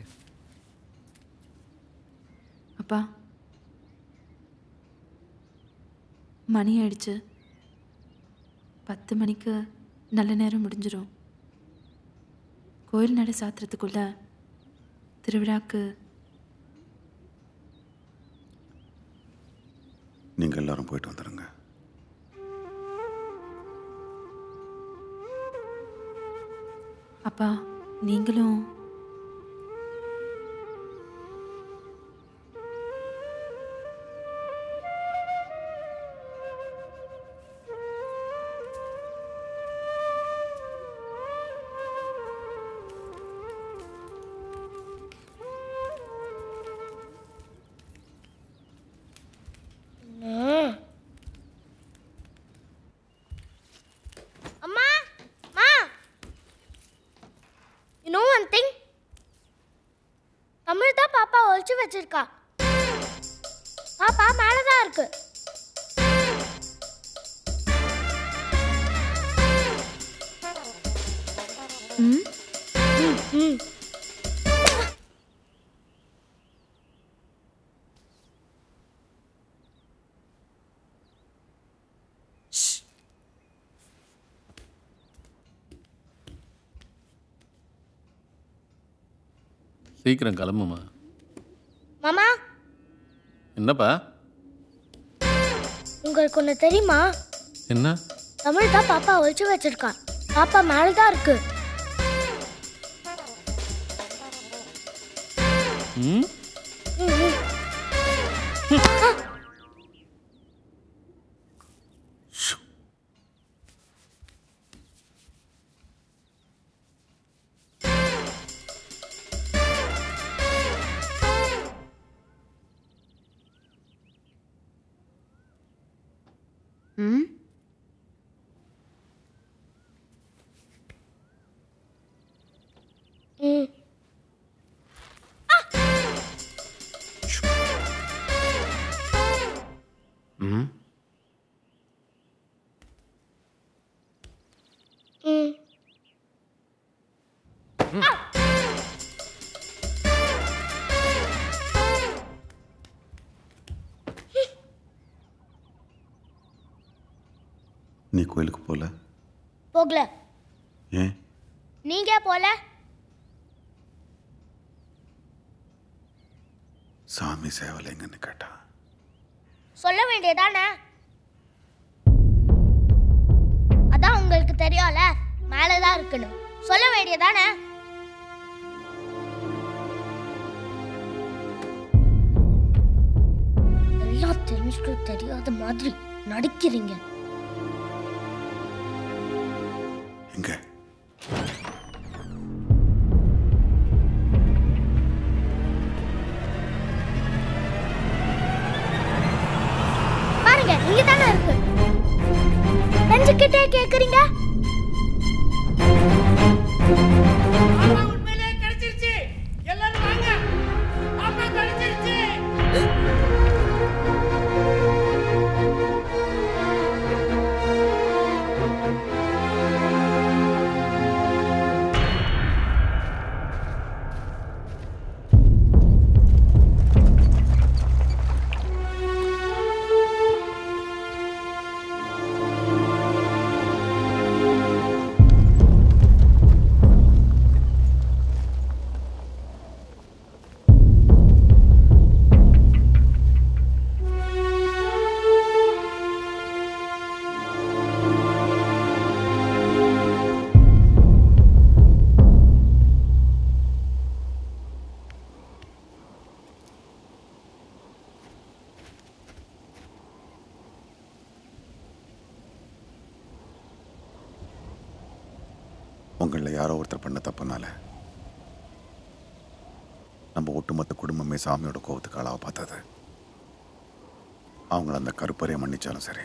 அப்பா மணி ஆயிடுச்சு. 10 மணிக்கு நல்ல நேரம் முடிஞ்சிடும். கோயில் நடை சாத்துறதுக்குள்ள திருவிழாக்கு நீங்க எல்லாரும் போயிட்டு வந்துடுங்க. அப்பா நீங்களும் அம்மா மா you know one thing Tamil தான் பாப்பா ஒளிச்சு வச்சிருக்கா. பாப்பா மேல தான் இருக்கு. சீக்கிரம் கிளம்புமா. மாமா என்னப்பா? உங்களுக்கு ஒன்று தெரியுமா? என்ன? தமிழ் தான் பாப்பா ஒளிச்சு வச்சிருக்கா. பாப்பா மேல தான் இருக்கு. ம் நீ கோயிலுக்கு போல? போகல. ஏன்? நீங்க போல? சாமி சேவல் எங்கன்னு கேட்டா சொல்ல வேண்டியதானே? அதான் உங்களுக்கு தெரியும்ல மேலதான் இருக்குன்னு. சொல்ல வேண்டியதானே? எல்லாம் தெரிஞ்சுட்டு தெரியாத மாதிரி நடிக்கிறீங்க. எங்க? பாருங்க இங்க தானே இருக்கு. தெரிஞ்சுக்கிட்டே கேக்குறீங்க. பாப்பா உண்மையிலே கிடைச்சிருச்சு. எல்லாரும் வாங்க. பாப்பா கிடைச்சிருச்சு. உங்களில் யாரோ ஒருத்தர் பண்ண தப்புனால நம்ம ஒட்டுமொத்த குடும்பமே சாமியோட கோபத்துக்கு ஆளாக பார்த்தது. அவங்கள அந்த கருப்பறையை மன்னிச்சாலும் சரி,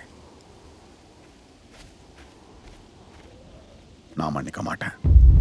நான் மன்னிக்க மாட்டேன்.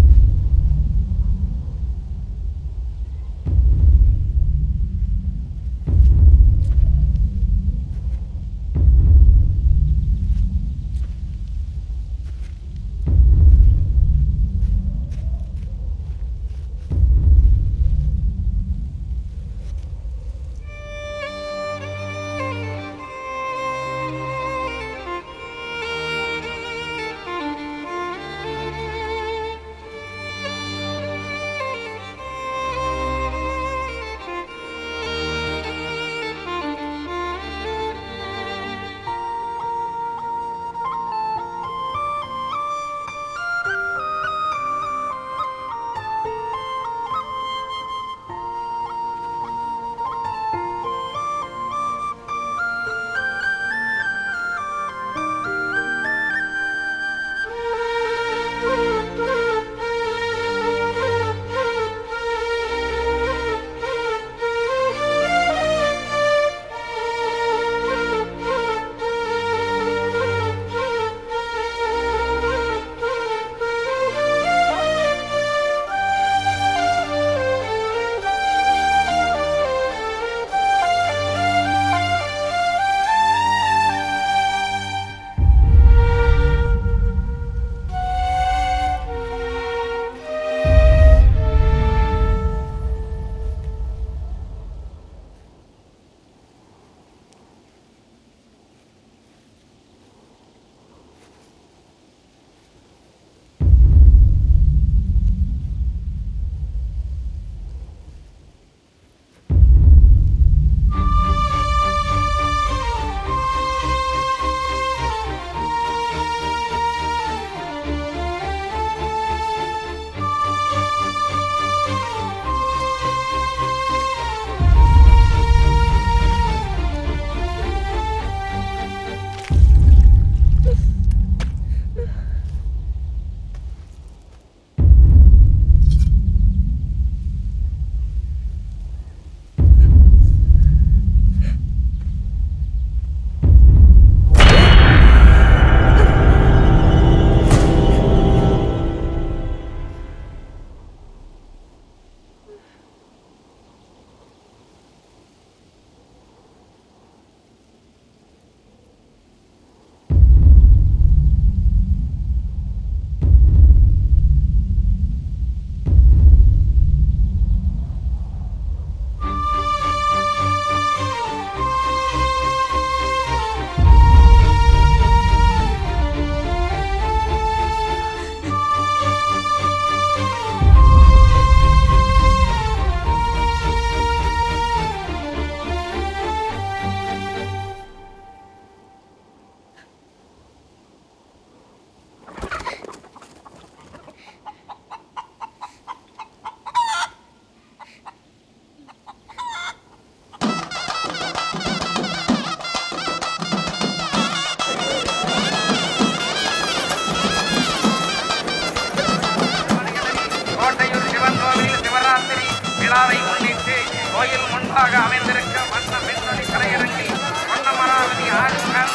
விழாவை முன்னிட்டு கோயில் முன்பாக அமைந்திருக்க வண்ண மின்வெளி கரையரங்கில் வண்ணமராவதி ஆளுநர்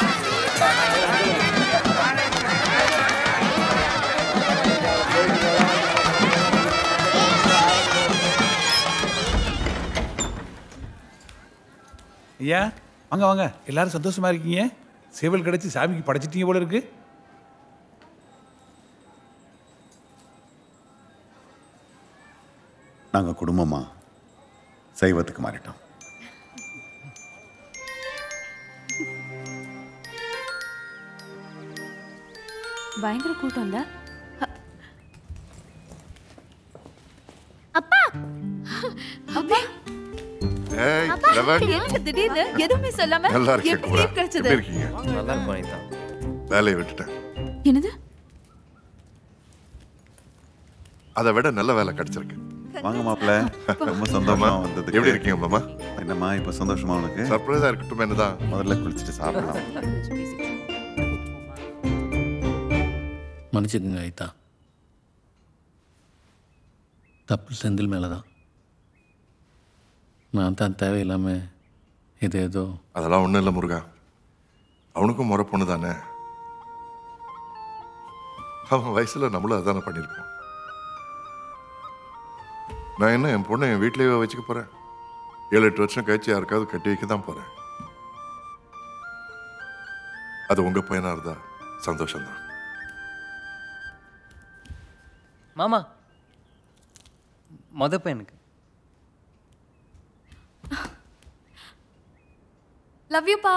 ஐயா வாங்க வாங்க, எல்லாரும் சந்தோஷமா இருக்கீங்க. சேவல் கிடைச்சி சாமிக்கு படைச்சிட்டீங்க போல இருக்கு. நாங்கள் குடும்பமாக சைவத்துக்கு மாறிட்டோம். பயங்கர கூட்டம் இல்ல? அப்பா அப்பா ஏய் அப்பா, லவன், எனக்கு திடீர்னு எதுவுமே சொல்லாம நல்லா இருக்கேன் எப்படி கூட. leave கிடைச்சது? எப்படி இருக்கீங்க? நல்லா இருக்கும் அனிதா. வேலையை விட்டுட்டேன். என்னது? அதை விட நல்ல வேலை கிடைச்சிருக்கு. வாங்க மாப்பிள்ள, ரொம்ப சந்தோஷமா வந்தது. எப்படி இருக்கீங்க மாமா? என்னம்மா இப்போ சந்தோஷமா உனக்கு? சர்ப்ரைஸா இருக்கட்டும். என்னதான் முதல்ல குளிச்சுட்டு சாப்பிடலாம். மன்னிச்சுக்குங்க ஐதா, தப்பு செந்தில் மேலே தான். நான் தான் தேவையில்லாமல் இது ஏதோ. அதெல்லாம் ஒன்றும் இல்லை முருகா, அவனுக்கும் முறை பொண்ணு தானே. அவன் வயசில் நம்மளும் அதானே பண்ணியிருப்போம். நான் என்ன என் பொண்ணை என் வீட்டிலேயே வச்சுக்க போகிறேன்? 7-8 வருஷம் கழிச்சு யாருக்காவது கட்டி வைக்க தான் போகிறேன். அது உங்கள் பையனாக இருந்தா சந்தோஷம்தான். மாமா மொத பையனுக்கு. லவ் யூ பா.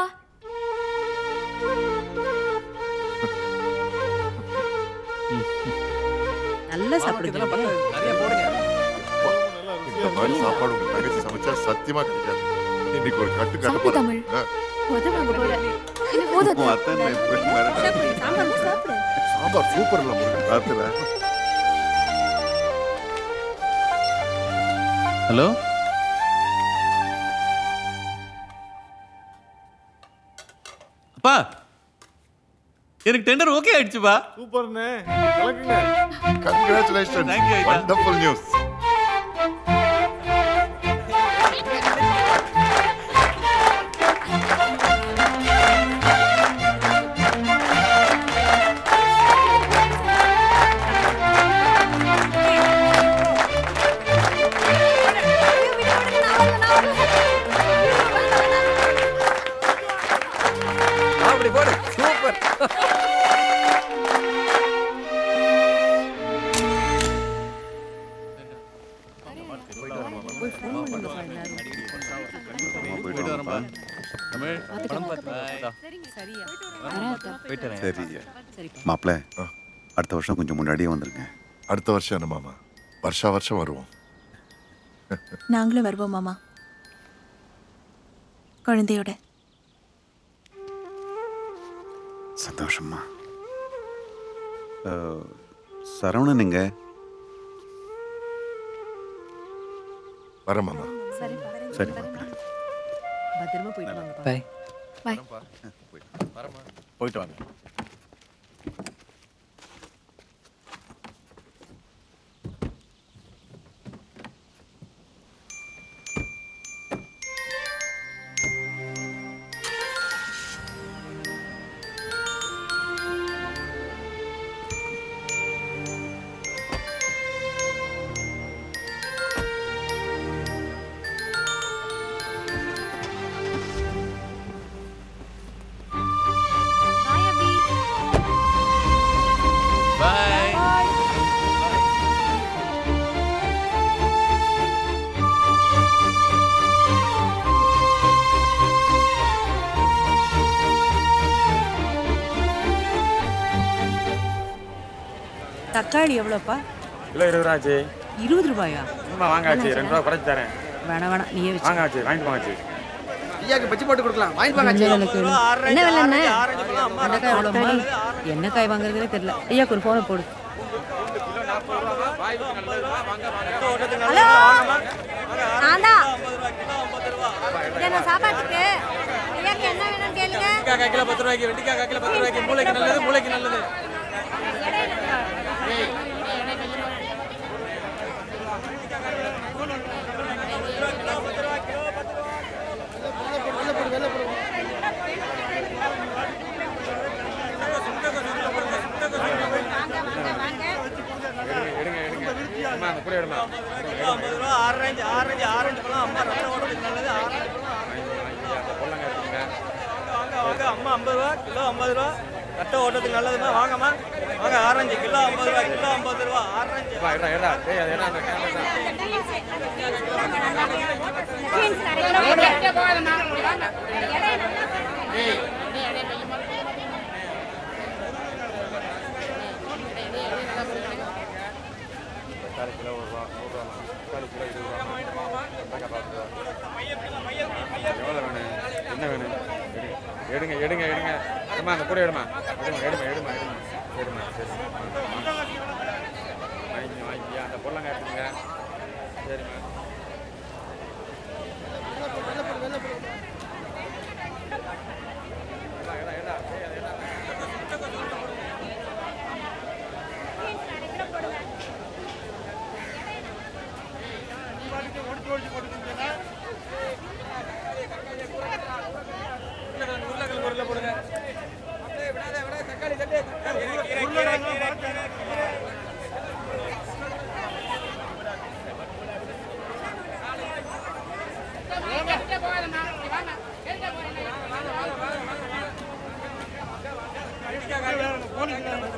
நல்லா சாப்பிடுங்க. நிறைய போடுங்க. இந்த மாதிரி சாப்பாடு உங்க தங்கச்சி சமைச்சா சத்தியமா கிடைக்காது. இன்னைக்கு ஒரு கட்டு கட்ட சாப்பிடு தமிழ். உதவாங்க போற. சாம்பார் சூப்பர் இல்ல முருகன், ராத்திர. ஹலோ, அப்பா எனக்கு டெண்டர் ஓகே ஆயிடுச்சுப்பா. சூப்பர்ண்ணே, கலக்குங்க. Congratulations. Thank you, Aita. Wonderful news. அப்படி போடு, சூப்பர். சரி மாப்பிள்ள, அடுத்த வருஷம் கொஞ்சம் முன்னாடியே வந்துருங்க. அடுத்த வருஷம் என்ன மாமா, வருஷம் வருவோம். நாங்களும் வருவோம் மாமா, குழந்தையோட. சந்தோஷமா. சரவணன் எங்க? வர மாமா. சரி மாப்பிள்ள. பத்திரமா போயிட்டு வாங்க. பை. பை. போயிட்டு வாங்க. தக்காளி எவ்வளோப்பா? கிலோ 20 ரூபா ஆச்சு. 20 ரூபாயா? வாங்க ஆச்சு, 2 ரூபா குறைச்சி தரேன். வேணாம் நீயே வச்சு. வாங்க ஆச்சு, வாங்கிட்டு வாங்க ஆச்சு. ஐயாக்கு பச்சி போட்டு கொடுக்கலாம், வாங்கிட்டு வாங்க. என்ன விலைண்ணே? எண்ணெய் எவ்வளோம்மா? எண்ணெய் காய் வாங்குறதுலே தெரியல. ஐயாக்கு ஒரு ஃபோனை போடு. ஹலோ, நான் தான். என்ன சாப்பாட்டுக்கு ஐயாக்கு என்ன வேணும்னு கேளுங்க. வெண்டிக்காய் கிலோ 10 ரூபாய்க்கு, வெண்டிக்காய் கிலோ 10 ரூபாய்க்கு. மூளைக்கு நல்லது, மூளைக்கு நல்லது. ஆரஞ்சு பழம் அம்மா ரத்த ஓட்டத்துக்கு நல்லது. அம்மா 50 ரூபா கிலோ, 50 ரூபா ரத்த ஓட்டத்துக்கு நல்லதுமா. வாங்கம்மா வாங்க. ஆரஞ்சு கிலோ 50 ரூபா, கிலோ 50 ரூபா. ஆரஞ்சு என்ன வேணும்? எடுங்க எடுங்க எடுங்க. அம்மா அந்த கூட எடுமா, எடுமா எடுமா எடுமா எடுமா. சரி வாங்கிக்கியா, அந்த பொருளாங்க எடுத்துங்க. சரிம்மா. கோழி